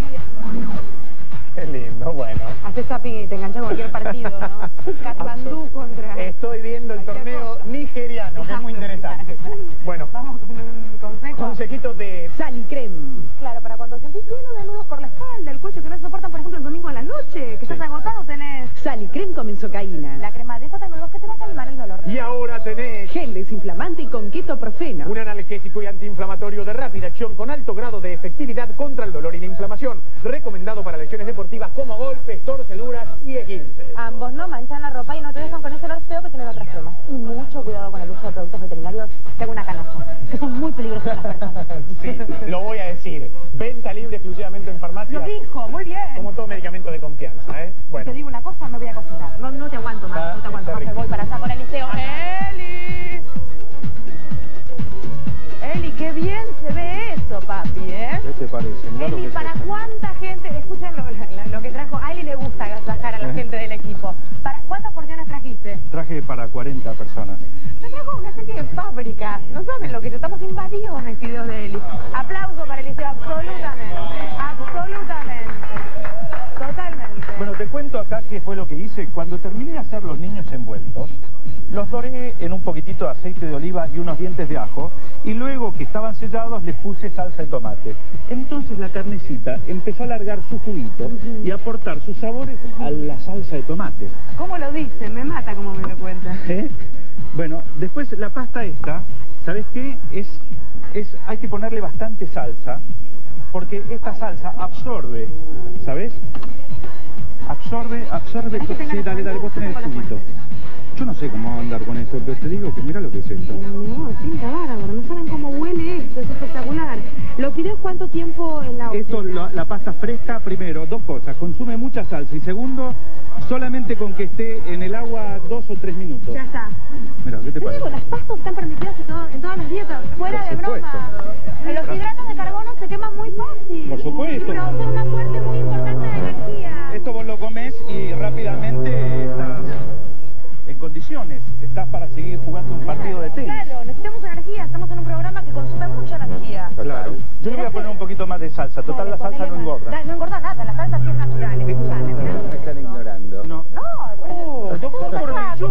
Qué lindo, bueno. Haces zapping y te enganchas con cualquier partido, ¿no? Katmandú contra... Estoy viendo el torneo nigeriano, que es muy interesante. Bueno, Vamos con un consejo. consejito de... Salicrem. Claro, para cuando sentís lleno de nudos por la espalda, el cuello que no se soportan, por ejemplo, el domingo a la noche, que estás agotado, tenés Salicrem con benzocaína. la crema de esa que que te va a calmar el dolor. Y ahora tenés... Gel desinflamante con ketoprofeno. Un analgésico y antiinflamatorio de rápida acción con alto grado de efectividad contra el dolor y la inflamación. Recomendado para lesiones deportivas como golpes, torceduras y esguinces. Ambos no manchan la ropa y no te dejan con ese olor feo que tienen otras cremas. Y mucho cuidado con el uso de productos veterinarios. Tengo una canosa, que son muy peligrosos para las personas. Sí, lo voy a decir. Venta libre exclusivamente en farmacia. Lo dijo, muy bien. Como todo medicamento de confianza, ¿eh? Bueno. Te digo una cosa, me voy a cocinar. No, no te aguanto más, Ah, no te aguanto está más. Me rico. voy para allá con Eliseo. ¡Eli! Eli, qué bien se ve eso, papi, ¿eh? ¿Qué te parece? Mirá lo Eli, que es ¿para esto. cuánta gente? Escuchen lo, lo- lo que trajo. A Eli le gusta agasajar a la gente del equipo. ¿Para cuántas porciones trajiste? Traje para cuarenta personas. Yo trajo una especie de fábrica. No saben lo que yo estamos invadidos vestidos de Eli. Aplauso para Eliseo, absolutamente. Absolutamente. Totalmente. Bueno, te cuento acá qué fue lo que hice. Cuando terminé de hacer los niños envueltos, los doré en un poquitito de aceite de oliva y unos dientes de ajo, y luego que estaban sellados les puse salsa de tomate. Entonces la carnecita empezó a largar su juguito y a aportar sus sabores a la salsa de tomate. ¿Cómo lo dice? Me mata como me lo cuenta. ¿Eh? Bueno, después la pasta esta, ¿sabes qué? Es, es, hay que ponerle bastante salsa, porque esta salsa absorbe, ¿sabes? Absorbe, absorbe... ¿Hay que to- tener Sí, las dale, dale, vos tenés el cuentas? juguito. Yo no sé cómo andar con esto, pero te digo que mira lo que es esto. No, pinta bárbaro. No saben cómo huele esto. Es espectacular. ¿Los fideos cuánto tiempo en la Esto, la, la pasta fresca, primero, dos cosas, consume mucha salsa, y segundo, solamente con que esté en el agua dos o tres minutos. Ya está. Mira, ¿qué te Te parece? digo, las pastas están permitidas en, todo- en todas las dietas. Fuera Por de supuesto. broma. En los hidratos de carbono se queman muy fácil. Por supuesto. Y producen una fuente muy importante de energía. Esto vos lo comés y rápidamente estás en condiciones, estás para seguir jugando un partido de tenis. Claro, necesitamos energía. Estamos en un programa que consume mucha energía. Claro. Yo le voy a poner un poquito más de salsa, total la salsa no engorda. Da- No engorda nada, la salsa sí es natural. Escuchame, mirá. Me están ignorando. No. No, Oh, doctor Cornelló.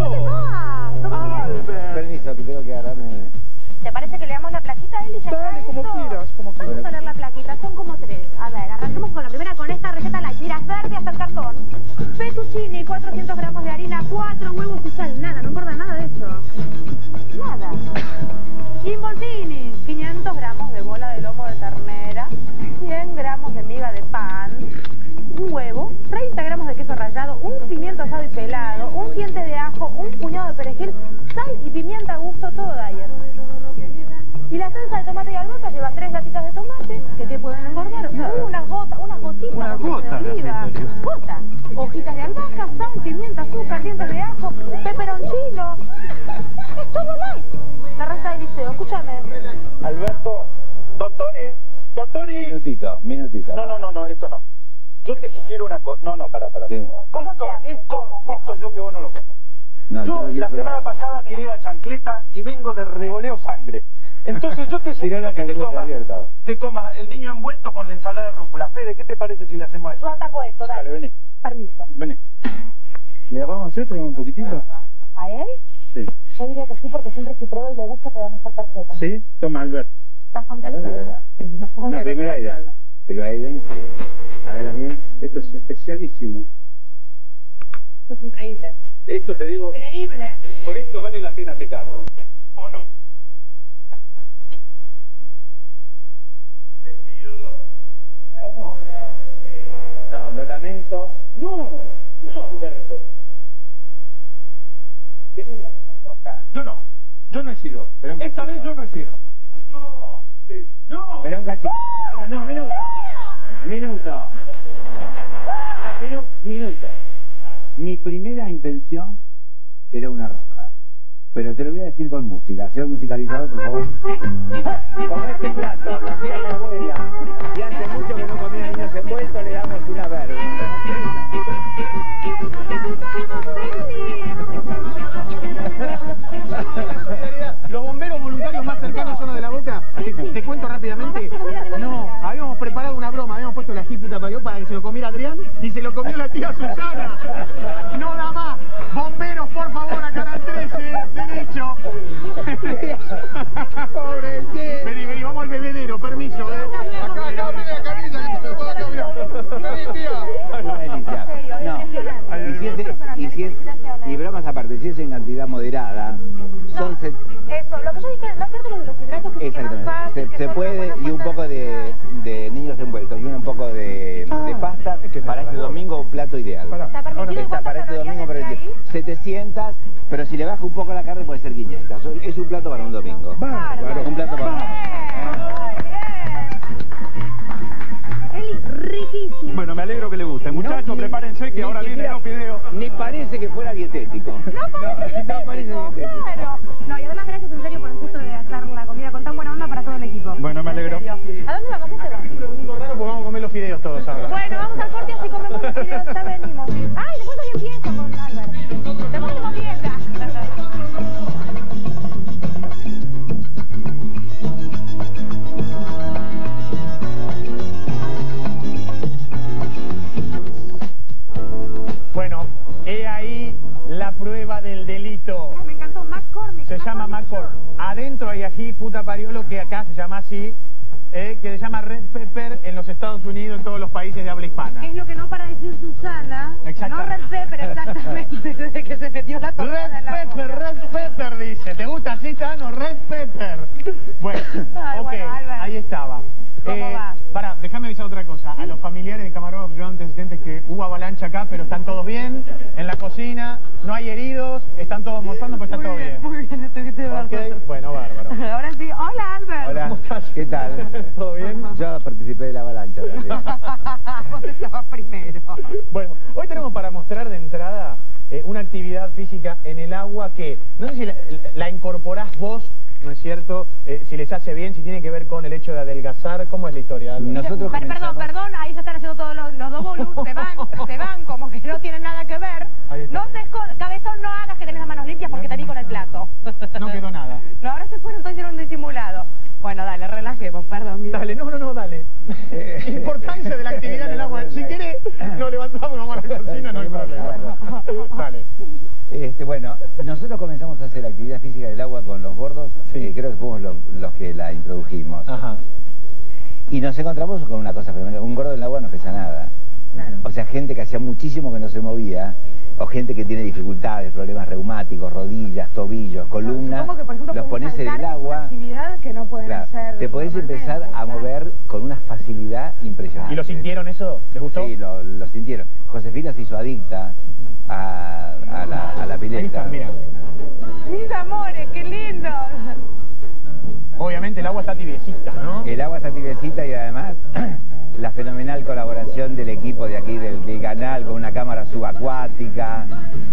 Permiso, que tengo que agarrarme. ¿Te parece que le damos la plaquita a él y ya Dale, está como esto? quieras, como Vamos quieras. a leer la plaquita, son como tres. A ver, arranquemos con la primera, con esta receta light. Mira, es verde hasta el cartón. Fettuccine, cuatrocientos gramos de harina, cuatro huevos y sal. Nada, no engorda nada de eso. Nada. Involtini, quinientos gramos de bola de lomo de ternera, cien gramos de miga de pan, un huevo, treinta gramos de queso rallado, un pimiento asado y pelado, un diente de ajo, un puñado de perejil, sal y pimienta a gusto, todo Dyer. Y la salsa de tomate y albahaca lleva tres latitas de tomate, que te pueden engordar, Nada. unas gotas, unas gotitas Unas de gotas de oliva, aceite de oliva. gotas, hojitas de albahaca, sal, pimienta, azúcar, dientes de ajo, peperoncino, es todo light. La receta de Eliseo, escúchame. Alberto, doctores, doctores. Minutito, minutito. No, no, no, no, esto no. Yo te sugiero una cosa. No, no, para, para. Sí. ¿Cómo esto, esto, esto yo que vos no lo como. No, Yo no quiero la semana probar. pasada tiré la chancleta y vengo de revoleo sangre. Entonces yo te Tiré sugiero la que te chancleta comas, abierta. te comas el niño envuelto con la ensalada de rúcula. Fede, ¿qué te parece si le hacemos eso? Yo ataco esto, dale. Dale, vení, Permiso. vení. ¿Le vamos a hacer probar un poquitito? ¿A él? Sí. Yo diría que sí, porque siempre si prueba y le gusta podemos hacer tarjeta. ¿Sí? Toma, Alberto. ¿Estás contento? Una primera idea. Pero ahí, a ver, a mí, Esto es especialísimo. Increíble. Esto te digo, Increíble. por esto vale la pena pecar. ¿O no? ¿Cómo? no, lo lamento. No, no, Alberto. Yo no, yo no he sido. Pero- Esta vez yo no he sido. No, no. Pero un cachito. No, no, minuto. Minuto. Minu- Minuto. Mi primera intención era una roja. Pero te lo voy a decir con música. Señor musicalizador, por favor. Con este plato, lo hacía mi abuela. Y hace mucho que no comía niños envueltos, le damos una verde. Los bomberos voluntarios más cercanos son los de la Boca. Te, te cuento rápidamente. No, habíamos preparado una broma. Habíamos puesto la jiputa para para que se lo comiera Adrián y se lo comió la tía Susana. No da más. Bomberos, por favor, a Canal trece. Derecho. Pobre tío. Vení, vení, vamos al bebedero. Permiso, eh. Acá, acá, mira, acá, mira. se puede, y un poco de, de niños envueltos, y un poco de, de pasta, para este domingo un plato ideal. ¿Está permitido? Está para este domingo permitido. setecientas, pero si le baja un poco la carne puede ser quinientas. Es un plato para un domingo. Bárbaro. Un plato para un domingo. Eli, riquísimo. Bueno, me alegro que le guste. Muchachos, No, ni- prepárense que ni ahora vienen siquiera- los videos. Ni parece que fuera dietético. No parece No parece dietético. Claro. No, y además gracias en serio por el gusto de hacer la comida con tan buena onda para todo el equipo. Bueno, me alegro. En serio. ¿A dónde vamos, Esteban? Un segundo raro porque vamos a comer los fideos todos ahora. Bueno, vamos al corte así comemos los fideos, ya venimos. Ay, después hoy empiezo con Albert. Después hacemos dieta. Bueno, he ahí la prueba del delito. Mira, me encantó, McCormick. Se llama McCormick. Adentro hay ají puta pariolo, que acá se llama así, eh, que se llama Red Pepper en los Estados Unidos, en todos los países de habla hispana. Que es lo que no para decir Susana. Exactamente. No Red Pepper, exactamente, desde que se metió la tostada Red en la Pepper, boca. Red Pepper, dice. ¿Te gusta así, Tano? Red Pepper. Bueno, Ay, ok, bueno, Albert. ahí estaba. ¿Cómo va? Pará, déjame avisar otra cosa. A los familiares de camarógrafos, yo antes asistentes, que hubo avalancha acá, pero están todos bien. En la cocina, no hay heridos, están todos mostrando, pues está Muy todo bien. bien, muy bien, estoy de Ok, bueno, bárbaro. Ahora sí, hola Albert. Hola, ¿Cómo estás? ¿qué tal? ¿Todo bien? Yo participé de la avalancha también. Vos estabas primero. Bueno, hoy tenemos para mostrar de entrada eh, una actividad física en el agua que, no sé si la, la incorporás vos, ¿no es cierto? Eh, si les hace bien, si tiene que ver con el hecho de adelgazar, ¿cómo es la historia? Albert? Nosotros Per- Perdón, comenzamos- perdón, ahí se están haciendo todos los, los dos bolus, se van, se van, como que no tienen nada que ver. Ahí está. No se escondan, cabezón, no hagas que tenés las manos limpias porque te vi con el plato. No quedó nada. No, ahora se fueron, entonces hicieron un disimulado. Bueno, dale, relajemos, perdón. Guido. Dale, no, no, no, dale. Importancia de la actividad en el agua. Si querés, nos levantamos, vamos a la cocina, no hay problema. Dale. Este, bueno, nosotros comenzamos a hacer actividad física del agua con los gordos, Sí. eh, creo que fuimos lo- los que la introdujimos. Ajá. Y nos encontramos con una cosa fenomenal, un gordo en el agua no pesa nada. Claro. O sea, gente que hacía muchísimo que no se movía, o gente que tiene dificultades, problemas reumáticos, rodillas, tobillos, columna, Supongo que, por ejemplo, los pueden pones en saltar, el es una agua, actividad que no pueden claro, hacer te podés normalmente, empezar a claro. mover con una facilidad impresionante. ¿Y lo sintieron eso? ¿Les gustó? Sí, lo, lo sintieron. Josefina se hizo adicta a, a la, a la Ahí pileta. está, mira. Mis amores, qué lindo. Obviamente el agua está tibiecita, ¿no? El agua está tibiecita y además la fenomenal colaboración del equipo de aquí del, del canal con una cámara subacuática.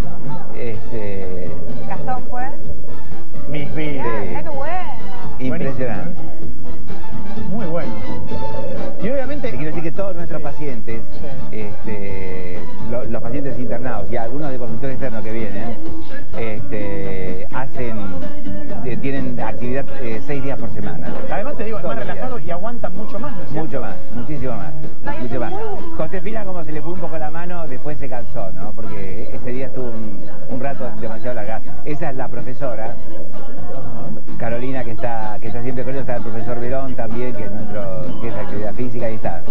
Este, Gastón fue. Mis vidas. Mirá, qué bueno. impresionante. Muy bueno. Y obviamente... Te quiero decir que todos nuestros pacientes, Sí. este, lo- los pacientes internados y algunos de consultorio externo que vienen, este, hacen, eh, tienen actividad eh, seis días por semana. Además te digo, es Todo más el día. relajado y aguantan mucho más, ¿no es cierto? Mucho más, muchísimo más. No, yo mucho soy más. muy- Josefina, como se le fue un poco la mano, después se cansó, ¿no? Porque ese día estuvo un, un rato demasiado larga. Esa es la profesora, Carolina, que está, que está siempre con ellos. Está el profesor Verón también, que es nuestro jefe de actividad física. Ahí está.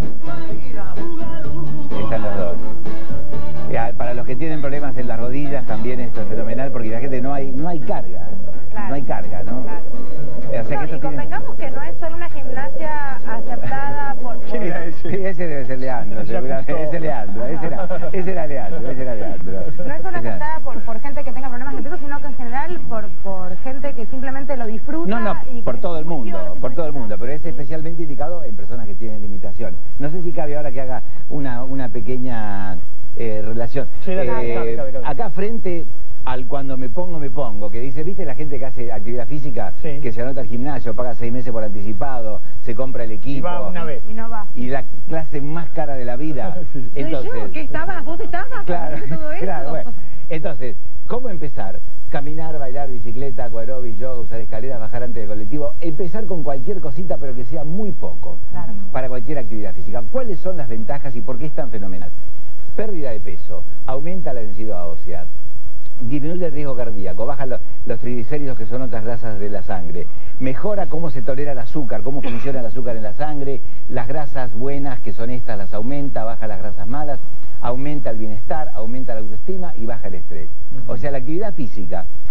Ahí están los dos. Ya, para los que tienen problemas en las rodillas también esto es fenomenal, porque la gente no hay, no hay carga. Claro. No hay carga, ¿no? Claro. O sea que No, esto y tiene... convengamos que no es solo una gimnasia aceptada por... por- ¿Quién era ese? Sí, ese debe ser Leandro, Ya seguramente. apuntó. Ese Leandro, ese era, ese era Leandro, ese era Leandro. No es solo Ese era- aceptada por, por gente que tenga problemas de peso, sino que en general por, por gente que simplemente lo disfruta. No, no, y por que todo el es mundo, función, por todo el mundo, pero es especialmente indicado en personas que tienen limitaciones. No sé si cabe ahora que haga una, una pequeña eh, relación. Sí, dale, Eh, cabe, cabe, cabe. Acá frente al cuando me pongo, me pongo, que dice, ¿viste la gente que hace actividad física? Sí. Que se anota al gimnasio, paga seis meses por anticipado, se compra el equipo. Y va una vez. Y no va. Y la clase más cara de la vida. Sí. Entonces, ¿Soy yo? ¿Qué estabas? ¿Vos estabas? Claro, haciendo todo eso? claro, bueno. Entonces, ¿cómo empezar? Caminar, bailar, bicicleta, acuaróbic, yoga, usar escaleras, bajar antes del colectivo. Empezar con cualquier cosita, pero que sea muy poco. Claro. Para cualquier actividad física. ¿Cuáles son las ventajas y por qué es tan fenomenal? Pérdida de peso, aumenta la densidad ósea, disminuye el riesgo cardíaco, baja lo- los triglicéridos, que son otras grasas de la sangre, mejora cómo se tolera el azúcar, cómo funciona el azúcar en la sangre, las grasas buenas, que son estas, las aumenta, baja las grasas malas, aumenta el bienestar, aumenta la autoestima y baja el estrés. O sea, la actividad física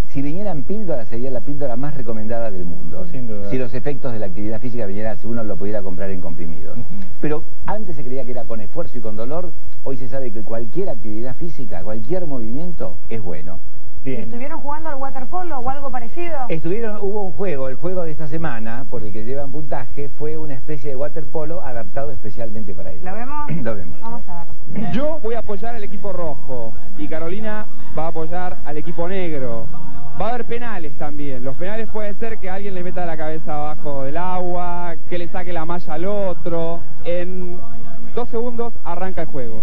si vinieran píldoras, sería la píldora más recomendada del mundo. Sin duda. Si los efectos de la actividad física vinieran, si uno lo pudiera comprar en comprimidos. Uh-huh. Pero antes se creía que era con esfuerzo y con dolor, hoy se sabe que cualquier actividad física, cualquier movimiento es bueno. Bien. ¿Estuvieron jugando al waterpolo o algo parecido? Estuvieron, hubo un juego, el juego de esta semana, por el que llevan puntaje, fue una especie de waterpolo adaptado especialmente para ellos. ¿Lo vemos? Lo vemos. Vamos a verlo. Yo voy a apoyar al equipo rojo y Carolina va a apoyar al equipo negro. Va a haber penales también. Los penales pueden ser que alguien le meta la cabeza abajo del agua, que le saque la malla al otro. En dos segundos arranca el juego.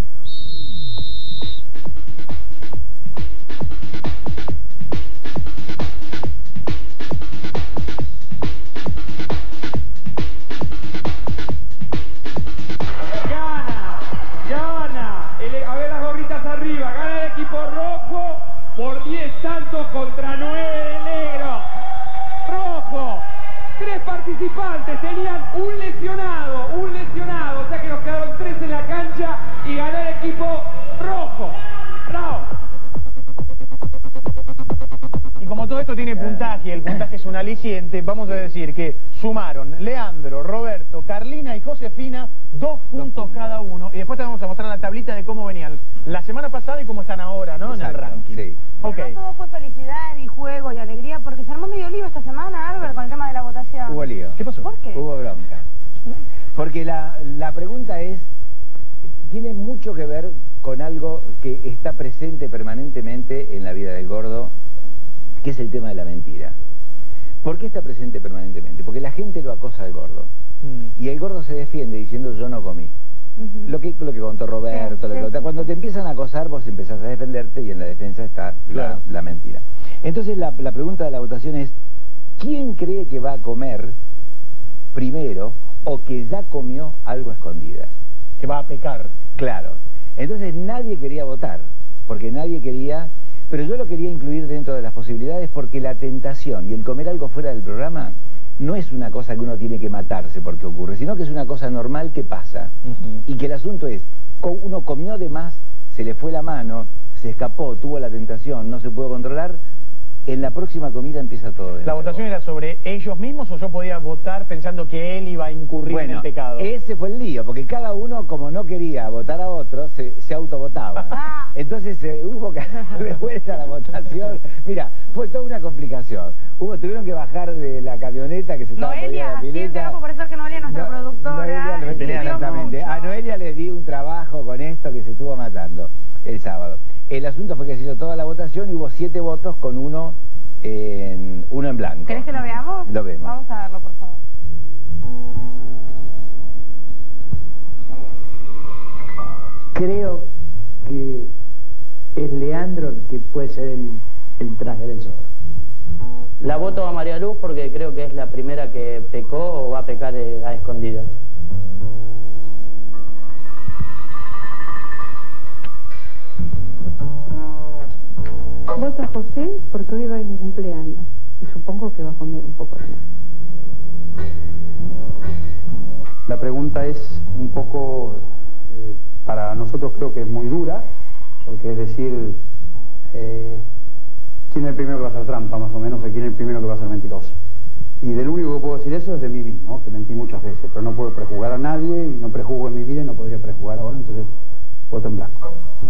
Por diez tantos contra nueve de negro. Rojo. Tres participantes. Tenían un lesionado. Un lesionado. O sea que nos quedaron tres en la cancha y ganó el equipo rojo. ¡Bravo! Y como todo esto tiene puntaje, el puntaje es un aliciente, vamos a decir que sumaron Leandro, Roberto, Carlina y Josefina dos puntos cada uno. Y después te vamos a mostrar la tablita de cómo venían la semana pasada y cómo están ahora, ¿no? Exacto, en el ranking. Sí. Okay. No todo fue felicidad y juego y alegría porque se armó medio lío esta semana, Albert, con el tema de la votación. Hubo lío. ¿Qué pasó? ¿Por qué? Hubo bronca. Porque la, la pregunta es, tiene mucho que ver con algo que está presente permanentemente en la vida del gordo, que es el tema de la mentira. ¿Por qué está presente permanentemente? Porque la gente lo acosa al gordo. Mm. Y el gordo se defiende diciendo yo no comí. Uh-huh. Lo que, lo que contó Roberto, sí, lo que contó, cuando te empiezan a acosar vos empezás a defenderte y en la defensa está claro. la, la mentira. Entonces la, la pregunta de la votación es, ¿quién cree que va a comer primero o que ya comió algo a escondidas? Que va a pecar. Claro. Entonces nadie quería votar, porque nadie quería... Pero yo lo quería incluir dentro de las posibilidades porque la tentación y el comer algo fuera del programa no es una cosa que uno tiene que matarse porque ocurre, sino que es una cosa normal que pasa. Uh-huh. Y que el asunto es, uno comió de más, se le fue la mano, se escapó, tuvo la tentación, no se pudo controlar, en la próxima comida empieza todo. ¿La votación era sobre ellos mismos o yo podía votar pensando que él iba a incurrir bueno, en el pecado? Ese fue el lío, porque cada uno, como no quería votar a otro, se, se autovotaba. Ah. Entonces eh, hubo que darle vuelta a la votación. Mira, fue toda una complicación. Hubo, tuvieron que bajar de la camioneta que se estaba poniendo Noelia, la pileta. por eso que Noelia, nuestra no, productora. Noelia, no tenía exactamente. Mucho. A Noelia les di un trabajo con esto que se estuvo matando el sábado. El asunto fue que se hizo toda la votación y hubo siete votos con uno en, uno en blanco. ¿Querés que lo veamos? Lo vemos. Vamos a verlo, por favor. Creo que es Leandro el que puede ser el, el transgresor. La voto a María Luz porque creo que es la primera que pecó o va a pecar a escondidas. Voto a José porque hoy va a ir un cumpleaños y supongo que va a comer un poco de más. La pregunta es un poco, eh, para nosotros creo que es muy dura, porque es decir, eh, ¿quién es el primero que va a hacer trampa más o menos? ¿O quién es el primero que va a ser mentiroso? Y del único que puedo decir eso es de mí mismo, que mentí muchas veces, pero no puedo prejuzgar a nadie y no prejuzgo en mi vida y no podría prejuzgar ahora, entonces voto en blanco.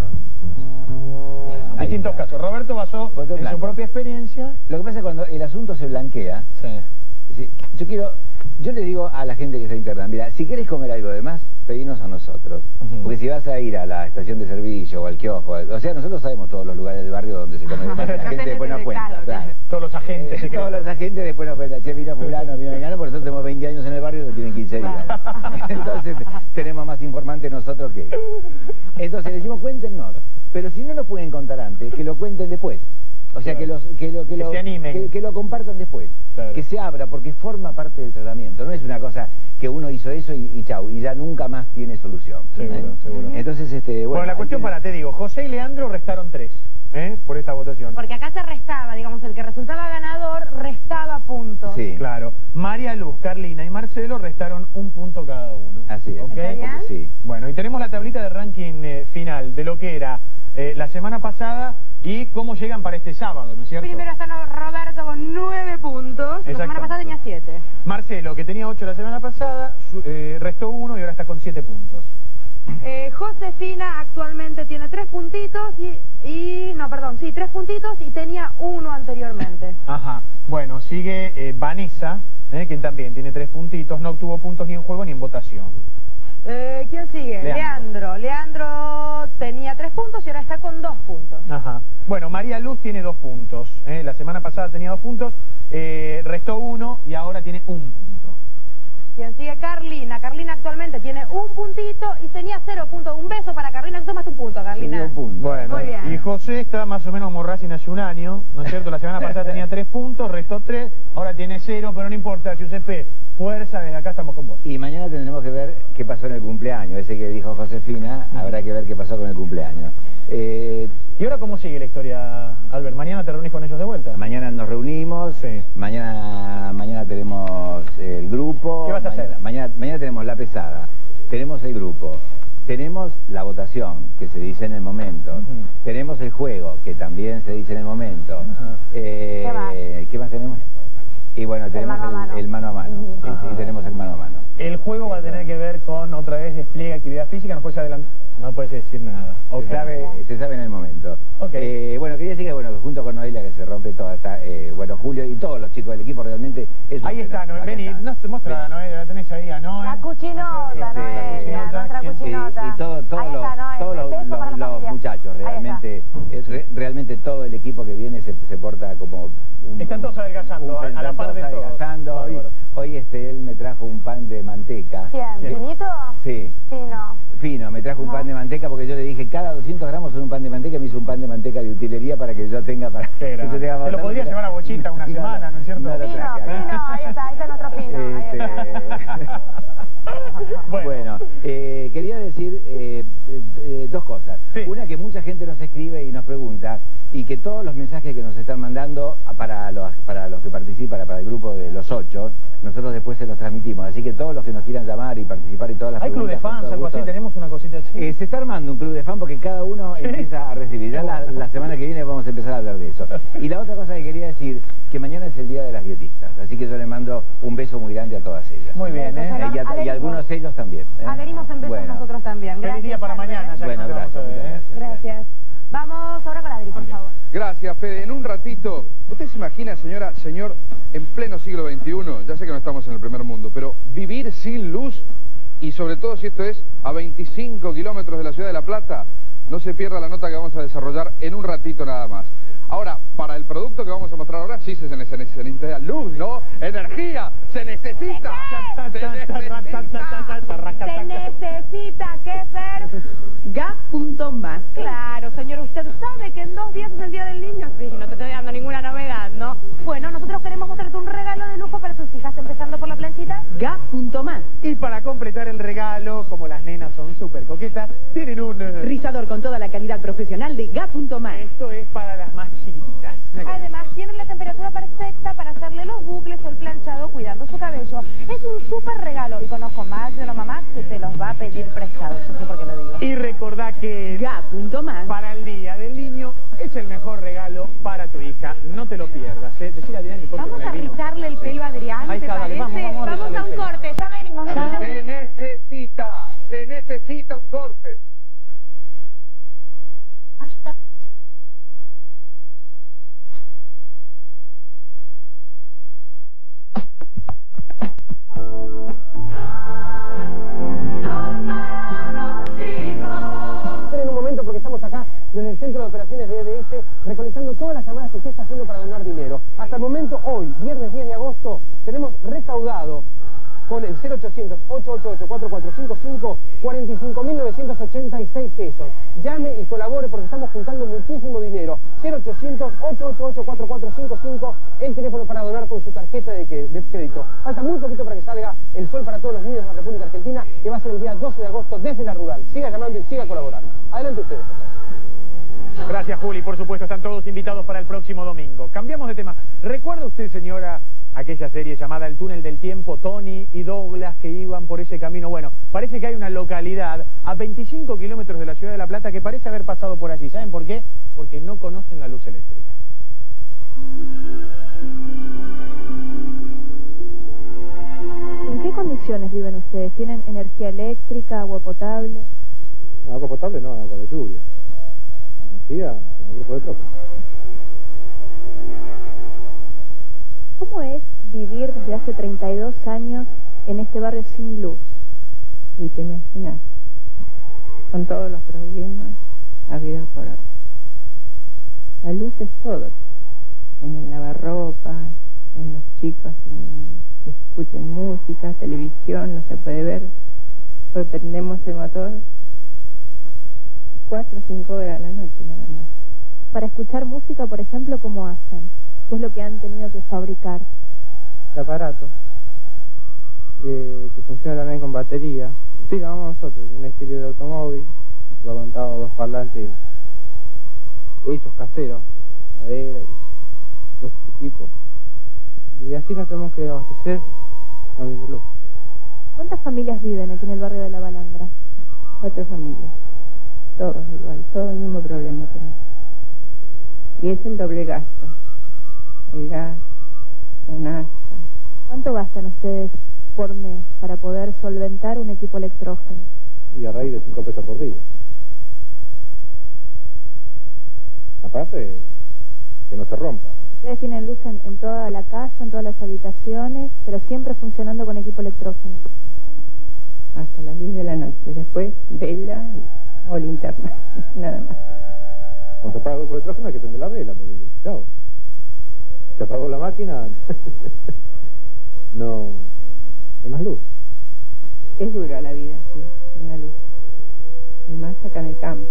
Distintos casos. Roberto basó en, en su propia experiencia. Lo que pasa es cuando el asunto se blanquea, sí. yo quiero, yo le digo a la gente que está interna, mira, si querés comer algo de más, pedinos a nosotros. Uh-huh. Porque si vas a ir a la estación de servicio o al kiosco, o sea, nosotros sabemos todos los lugares del barrio donde se come de más, la gente después nos cuenta. Claro. Todos los agentes. Eh, todos los agentes después nos cuentan, che, vino fulano, vino vegano, porque nosotros tenemos veinte años en el barrio y no tienen quince días. Entonces tenemos más informantes nosotros que ellos. Entonces le decimos, cuéntenos. Pero si no lo pueden contar antes, que lo cuenten después. O sea, claro. que, los, que, lo, que, que lo, se animen. Que, que lo compartan después. Claro. Que se abra, porque forma parte del tratamiento. No es una cosa que uno hizo eso y, y chau, y ya nunca más tiene solución. Seguro, ¿eh? seguro. Entonces, este, bueno. Bueno, la cuestión tiene... para, te digo, José y Leandro restaron tres, ¿eh? Por esta votación. Porque acá se restaba, digamos, el que resultaba ganador restaba puntos. Sí. Claro. María Luz, Carlina y Marcelo restaron un punto cada uno. Así es. ¿Okay? ¿Está bien? Sí. Bueno, y tenemos la tablita de ranking eh, final de lo que era eh, la semana pasada y cómo llegan para este sábado, ¿no es cierto? Primero está Roberto con nueve puntos, la semana pasada tenía siete. Marcelo, que tenía ocho la semana pasada, su, eh, restó uno y ahora está con siete puntos. Eh, Josefina actualmente tiene tres puntitos y, y... No, perdón, sí, tres puntitos y tenía uno anteriormente. Ajá. Bueno, sigue eh, Vanessa, eh, que también tiene tres puntitos, no obtuvo puntos ni en juego ni en votación. Eh, ¿Quién sigue? Leandro. Leandro. Leandro tenía tres puntos y ahora está con dos puntos. Ajá. Bueno, María Luz tiene dos puntos. Eh, la semana pasada tenía dos puntos, eh, restó uno y ahora tiene un punto. Quien sigue, Carlina. Carlina actualmente tiene un puntito y tenía cero puntos. Un beso para Carlina. Tú tomaste un punto, Carlina. Un punto. Bueno, muy bien. Y José está más o menos como Racing hace un año, ¿no es cierto? La semana pasada tenía tres puntos, restó tres, ahora tiene cero, pero no importa, Giuseppe, fuerza, desde acá estamos con vos. Y mañana tendremos que ver qué pasó en el cumpleaños, ese que dijo Josefina, mm. habrá que ver qué pasó con el cumpleaños. Eh, ¿Y ahora cómo sigue la historia, Albert? ¿Mañana te reunís con ellos de vuelta? Mañana nos reunimos, sí. mañana mañana tenemos el grupo. ¿Qué vas a mañana, hacer? Mañana, mañana tenemos la pesada, tenemos el grupo, tenemos la votación, que se dice en el momento, uh-huh. tenemos el juego, que también se dice en el momento. Uh-huh. eh, ¿Qué, más? ¿Qué más tenemos? Y bueno, tenemos el mano a mano, el, el mano, a mano uh-huh. y, y tenemos el mano a mano. El juego va a tener que ver con, otra vez, despliegue, actividad física, no puedes adelantar, no puedes decir nada. Okay. Se, sabe, se sabe en el momento. Okay. Eh, bueno, quería decir que, bueno, junto con Noelia, que se rompe toda esta, eh, bueno, Julio y todos los chicos del equipo, realmente es un Ahí está, Noelia, vení, no te muestra, Noelia, la tenés ahí, a Noelia. La cuchinota, este, Noelia, nuestra cuchinota. Y, y todo, todo lo, está, todos los, los, los muchachos, realmente, es re, realmente todo el equipo que viene se, se porta como... Un, están todos adelgazando, un, a la par de adelgazando. Hoy, hoy este, él me trajo un pan de manteca. ¿Quién? Sí. ¿Finito? Sí. Fino. Fino, me trajo un pan de manteca porque yo le dije, cada doscientos gramos son un pan de manteca, me hizo un pan de manteca de utilería para que yo tenga para... Que yo tenga Te lo podría llevar a Bochita una semana, ¿no es cierto? No lo fino, traje acá. Fino, ahí está, ahí está nuestro Fino. Este... bueno, bueno eh, quería decir eh, eh, dos cosas. Sí. Una, que mucha gente nos escribe y nos pregunta, y que todos los mensajes que nos están mandando para los, para los que participan, para el grupo de los ocho, nosotros después se los transmitimos. Así que todos los que nos quieran llamar y participar y todas las ¿Hay preguntas... ¿Hay club de fans, algo así? ¿Tenemos una cosita así? Eh, se está armando un club de fans porque cada uno ¿Sí? empieza a recibir. Ya la, la semana que viene vamos a empezar a hablar de eso. Y la otra cosa que quería decir, que mañana es el Día de las Dietistas. Así que yo le mando un beso muy grande a todas ellas. Muy bien, ¿eh? Y a, y a algunos de ellos también. ¿eh? Adherimos en besos bueno. nosotros también. Gracias, Feliz día para mañana. Ya bueno, gracias, ver, ¿eh? gracias. Gracias. Vamos ahora con Adri, por favor. Gracias, Fede. En un ratito, ¿usted se imagina, señora, señor, en pleno siglo veintiuno, ya sé que no estamos en el primer mundo, pero vivir sin luz, y sobre todo si esto es a veinticinco kilómetros de la ciudad de La Plata? No se pierda la nota que vamos a desarrollar en un ratito nada más. Ahora, para el producto que vamos a mostrar ahora, sí se, se, se necesita luz, ¿no? Energía, se necesita. Se necesita. Se necesita, ¿qué, Fer? Gas punto más. Claro, señor, usted sabe que en dos días es el Día del Niño. Sí, no te estoy dando ninguna novedad, ¿no? Bueno, nosotros queremos mostrarte un regalo de lujo para tus hijas, empezando por la planchita. Gas punto más. Y para completar el regalo, como las nenas son súper coquetas, tienen un... rizador con toda la calidad profesional de Gas punto más. Esto es para las más chiquititas. Además, tienen la temperatura perfecta para hacerle los bucles o el planchado cuidando su cabello. Es un súper regalo y conozco más de una mamá que te los va a pedir prestados. Yo sé por qué lo digo. Y recordá que Gas punto más para el Día del Niño es el mejor regalo para tu hija. No te lo pierdas, ¿eh? Decir a Adrián que corte vamos con a el vino. rizarle el pelo a Adrián, Ahí ¿te está, parece? Vamos, vamos, vamos, vamos a un pelo. corte, ya venimos. Se necesita, se necesita un corte. Hasta. En un momento, porque estamos acá desde el Centro de Operaciones de E D S recolectando todas las llamadas que usted está haciendo para donar dinero. Hasta el momento, hoy, viernes diez de agosto, tenemos recaudado con el cero ochocientos, ocho ocho ocho, cuatro cuatro cinco cinco cuarenta y cinco mil novecientos ochenta y seis pesos. Llame y colabore porque estamos juntando muchísimo dinero. cero ochocientos, ocho ocho ocho, cuatro cuatro cinco cinco, el teléfono para donar con su tarjeta de, que, de crédito. Falta muy poquito para que salga el sol para todos los niños de la República Argentina, que va a ser el día doce de agosto desde la rural. Siga llamando y siga colaborando. Adelante ustedes, por favor. Gracias, Juli. Por supuesto, están todos invitados para el próximo domingo. Cambiamos de tema. ¿Recuerda usted, señora, aquella serie llamada El túnel del tiempo, Tony y Douglas que iban por ese camino. Bueno, parece que hay una localidad a veinticinco kilómetros de la ciudad de La Plata que parece haber pasado por allí. ¿Saben por qué? Porque no conocen la luz eléctrica. ¿En qué condiciones viven ustedes? ¿Tienen energía eléctrica, agua potable? Agua potable no, agua de lluvia. Energía en el grupo de tropas. ¿Cómo es vivir desde hace treinta y dos años en este barrio sin luz? Y te imaginas, con todos los problemas habidos por ahora. La luz es todo, en el lavarropa, en los chicos en, que escuchen música, televisión, no se puede ver, pues prendemos el motor cuatro o cinco horas a la noche nada más. Para escuchar música, por ejemplo, ¿cómo hacen? ¿Qué es lo que han tenido que fabricar? El aparato, eh, que funciona también con batería. Sí, lo vamos nosotros, un estéreo de automóvil, lo ha montado dos parlantes hechos caseros, madera y todo ese tipo. Y así nos tenemos que abastecer no habiendo luz. ¿Cuántas familias viven aquí en el barrio de La Balandra? Cuatro familias, todos igual, todo el mismo problema tenemos. Y es el doble gasto, el gas, la nafta. ¿Cuánto gastan ustedes por mes para poder solventar un equipo electrógeno? Y a raíz de cinco pesos por día. Aparte, que no se rompa. Ustedes tienen luz en, en toda la casa, en todas las habitaciones, pero siempre funcionando con equipo electrógeno. Hasta las diez de la noche, después vela o linterna, nada más. Cuando se apaga el grupo de electrógeno hay que prender la vela, porque, chao, se apagó la máquina, no, no hay más luz. Es dura la vida, sí, sin la luz. Y más acá en el campo.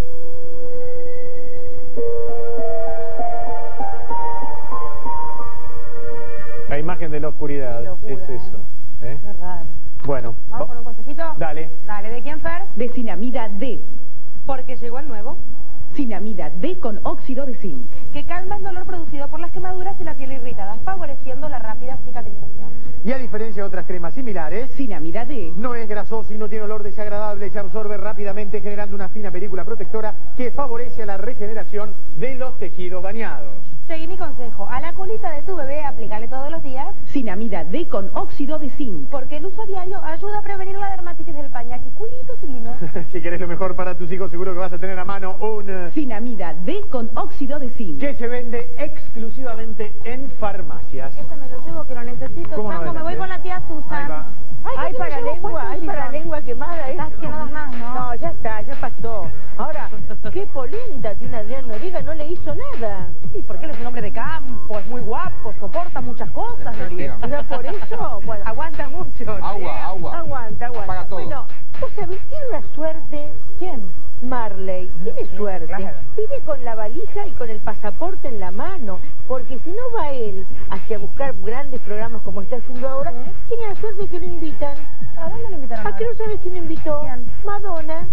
La imagen de la oscuridad, Qué locura, es eso. ¿eh? Qué raro. Bueno, ¿Vamos con un consejito? dale. Dale, ¿de quién, Fer? De Cinamida D. Porque llegó el nuevo, Cinamida D con óxido de zinc. que calma el dolor producido por las quemaduras y la piel irritada, favoreciendo la rápida cicatrización. Y a diferencia de otras cremas similares, Cinamida D no es grasoso y no tiene olor desagradable, se absorbe rápidamente generando una fina película protectora que favorece a la regeneración de los tejidos dañados. Seguí mi consejo, a la colita de tu bebé aplícale todos los días, Cinamida D con óxido de zinc. porque el uso diario ayuda a prevenir la dermatitis del pañal y culitos divinos. Si querés lo mejor para tus hijos, seguro que vas a tener a mano un... eh, Cinamida D con óxido de zinc. que se vende exclusivamente en farmacias. Este me lo llevo que lo necesito. ¿Cómo no Chango, me voy adelante? con la tía Susan. Ahí va. Ay, Hay para lengua, hay para lengua quemada. Estás eso. que no das más, ¿no? No, ya está, ya pasó. Ahora, qué polenta tiene Adrián Noriega, no le hizo nada. Sí, porque él es un hombre de campo, es muy guapo, soporta muchas cosas, Noriega. O sea, por eso, bueno. Aguanta mucho, Agua, Noriega. agua. Aguanta, aguanta. Apaga todo. Bueno, vos sabés, tiene una suerte. ¿Quién? Marley, tiene Sí, suerte. claro. Vive con la valija y con el pasaporte en la mano. Porque si no va él hacia buscar grandes programas como está haciendo ahora, tiene la suerte de que lo invitan. ¿A dónde lo invitaron? ¿A qué no sabes quién lo invitó? ¿Quién? Madonna.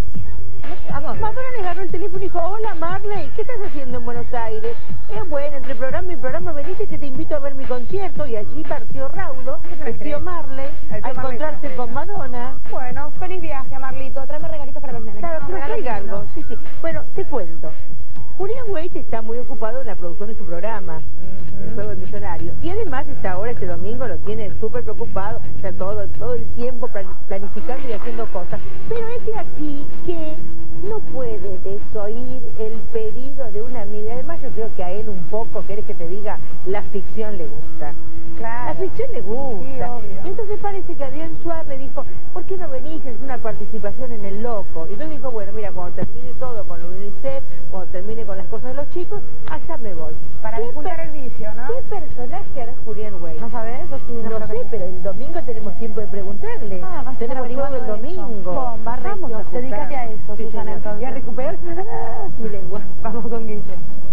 ¿A dónde? Madonna le agarró el teléfono y dijo, hola Marley, ¿qué estás haciendo en Buenos Aires? Eh, bueno, entre programa y programa veniste que te invito a ver mi concierto. Y allí partió raudo el tío Marley El tío a Marley, encontrarse sí. con Madonna. Bueno, feliz viaje, Marlito. Tráeme regalitos para los nenes. Claro, No, pero regalos traiga lindos. algo, sí, sí. Bueno, te cuento. Julián Wade está muy ocupado en la producción de su programa, El Juego del Millonario. Y además está ahora, este domingo, lo tiene súper preocupado, está todo, todo el tiempo plan- planificando y haciendo cosas. Pero es de aquí que no puede desoír el pedido de una amiga. Además, yo creo que a él un poco, querés que te diga, la ficción le gusta. Claro. La ficción le gusta. Sí, obvio. Entonces parece que Adrián Suárez le dijo, ¿por qué no venís a hacer una participación en El Loco? Y entonces dijo, bueno, mira, cuando termine todo con lo de UNICEF, cuando termine con las cosas de los chicos, allá me voy. Para ¿Qué disfrutar per- el vicio, ¿no? ¿Qué personaje hará Julián Wade? ¿No sabes? Yo sí, No creo que sé, sí. pero el domingo tenemos tiempo de preguntarle. Ah, vas a estar tenemos todo averiguando el eso. domingo. Bomba, Vamos a recio. juntar. Dedícate a eso, Sí, Susana, señor. entonces. Y a recuperar mi lengua. Vamos con Guille.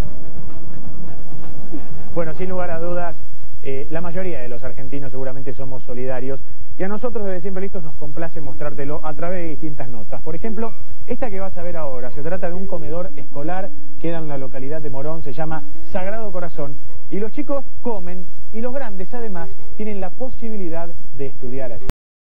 Bueno, sin lugar a dudas, eh, la mayoría de los argentinos seguramente somos solidarios y a nosotros desde Siempre Listos nos complace mostrártelo a través de distintas notas. Por ejemplo, esta que vas a ver ahora, se trata de un comedor escolar, queda en la localidad de Morón, se llama Sagrado Corazón. Y los chicos comen y los grandes además tienen la posibilidad de estudiar allí.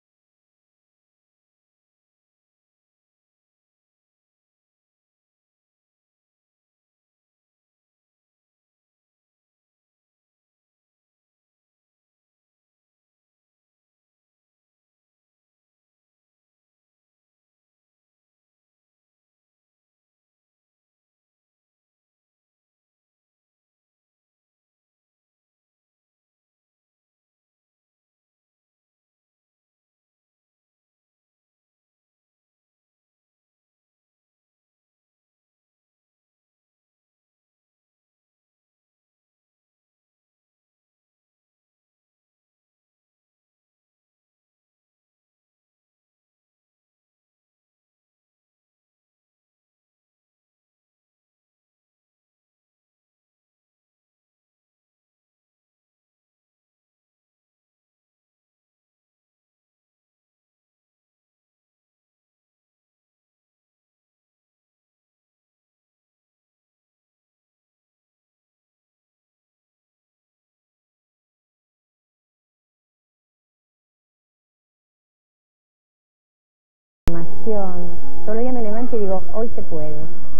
Todos los días me levanto y digo, hoy se puede.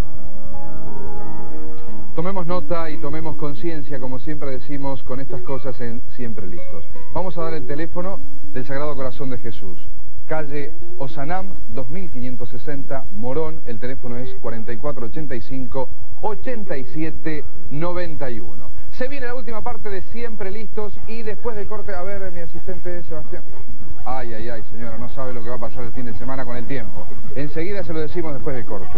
Tomemos nota y tomemos conciencia, como siempre decimos, con estas cosas en Siempre Listos. Vamos a dar el teléfono del Sagrado Corazón de Jesús. Calle Osanam, dos mil quinientos sesenta, Morón. El teléfono es cuarenta y cuatro ochenta y cinco, ochenta y siete noventa y uno. Se viene la última parte de Siempre Listos y después del corte, a ver, mi asistente Sebastián. Ay, ay, ay, señora, no sabe lo que va a pasar el fin de semana con el tiempo. Enseguida se lo decimos después del corte.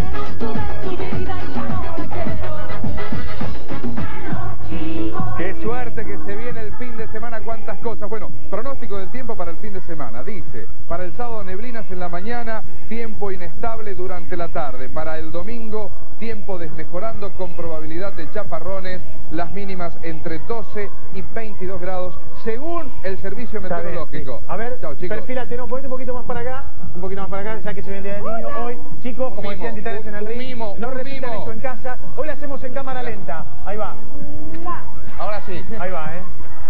Qué suerte que se viene el fin de semana, cuántas cosas. Bueno, pronóstico del tiempo para el fin de semana. Dice, para el sábado neblinas en la mañana, tiempo inestable durante la tarde. Para el domingo, tiempo desmejorando con probabilidad de chaparrones, las mínimas entre doce y veintidós grados, según el servicio meteorológico. Sí. A ver, chao, chicos. Perfílate, no, ponete un poquito más para acá, un poquito más para acá, ya que se viene el Día del Niño hoy. Chicos, como decían Titanes en el ring, mimo, no repitan mimo. eso en casa. Hoy lo hacemos en cámara lenta. Ahí va. Ahora sí. Ahí va, ¿eh?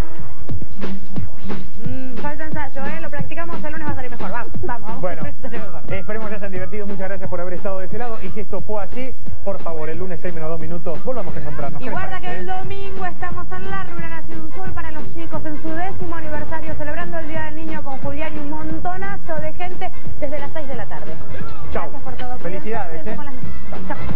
Mm, falta ensayo, ¿eh? Lo practicamos, el lunes va a salir mejor. Vamos, vamos. Bueno, eh, esperemos que se hayan divertido. Muchas gracias por haber estado de ese lado. Y si esto fue así, por favor, el lunes seis menos dos minutos, volvamos a encontrarnos. Y guarda que el domingo estamos en la Rubra Nación Sol para los chicos en su décimo aniversario, celebrando el Día del Niño con Julián y un montonazo de gente desde las seis de la tarde. Chao. Gracias por todo. Felicidades, Cuídense, ¿eh? con las noticias. Chao.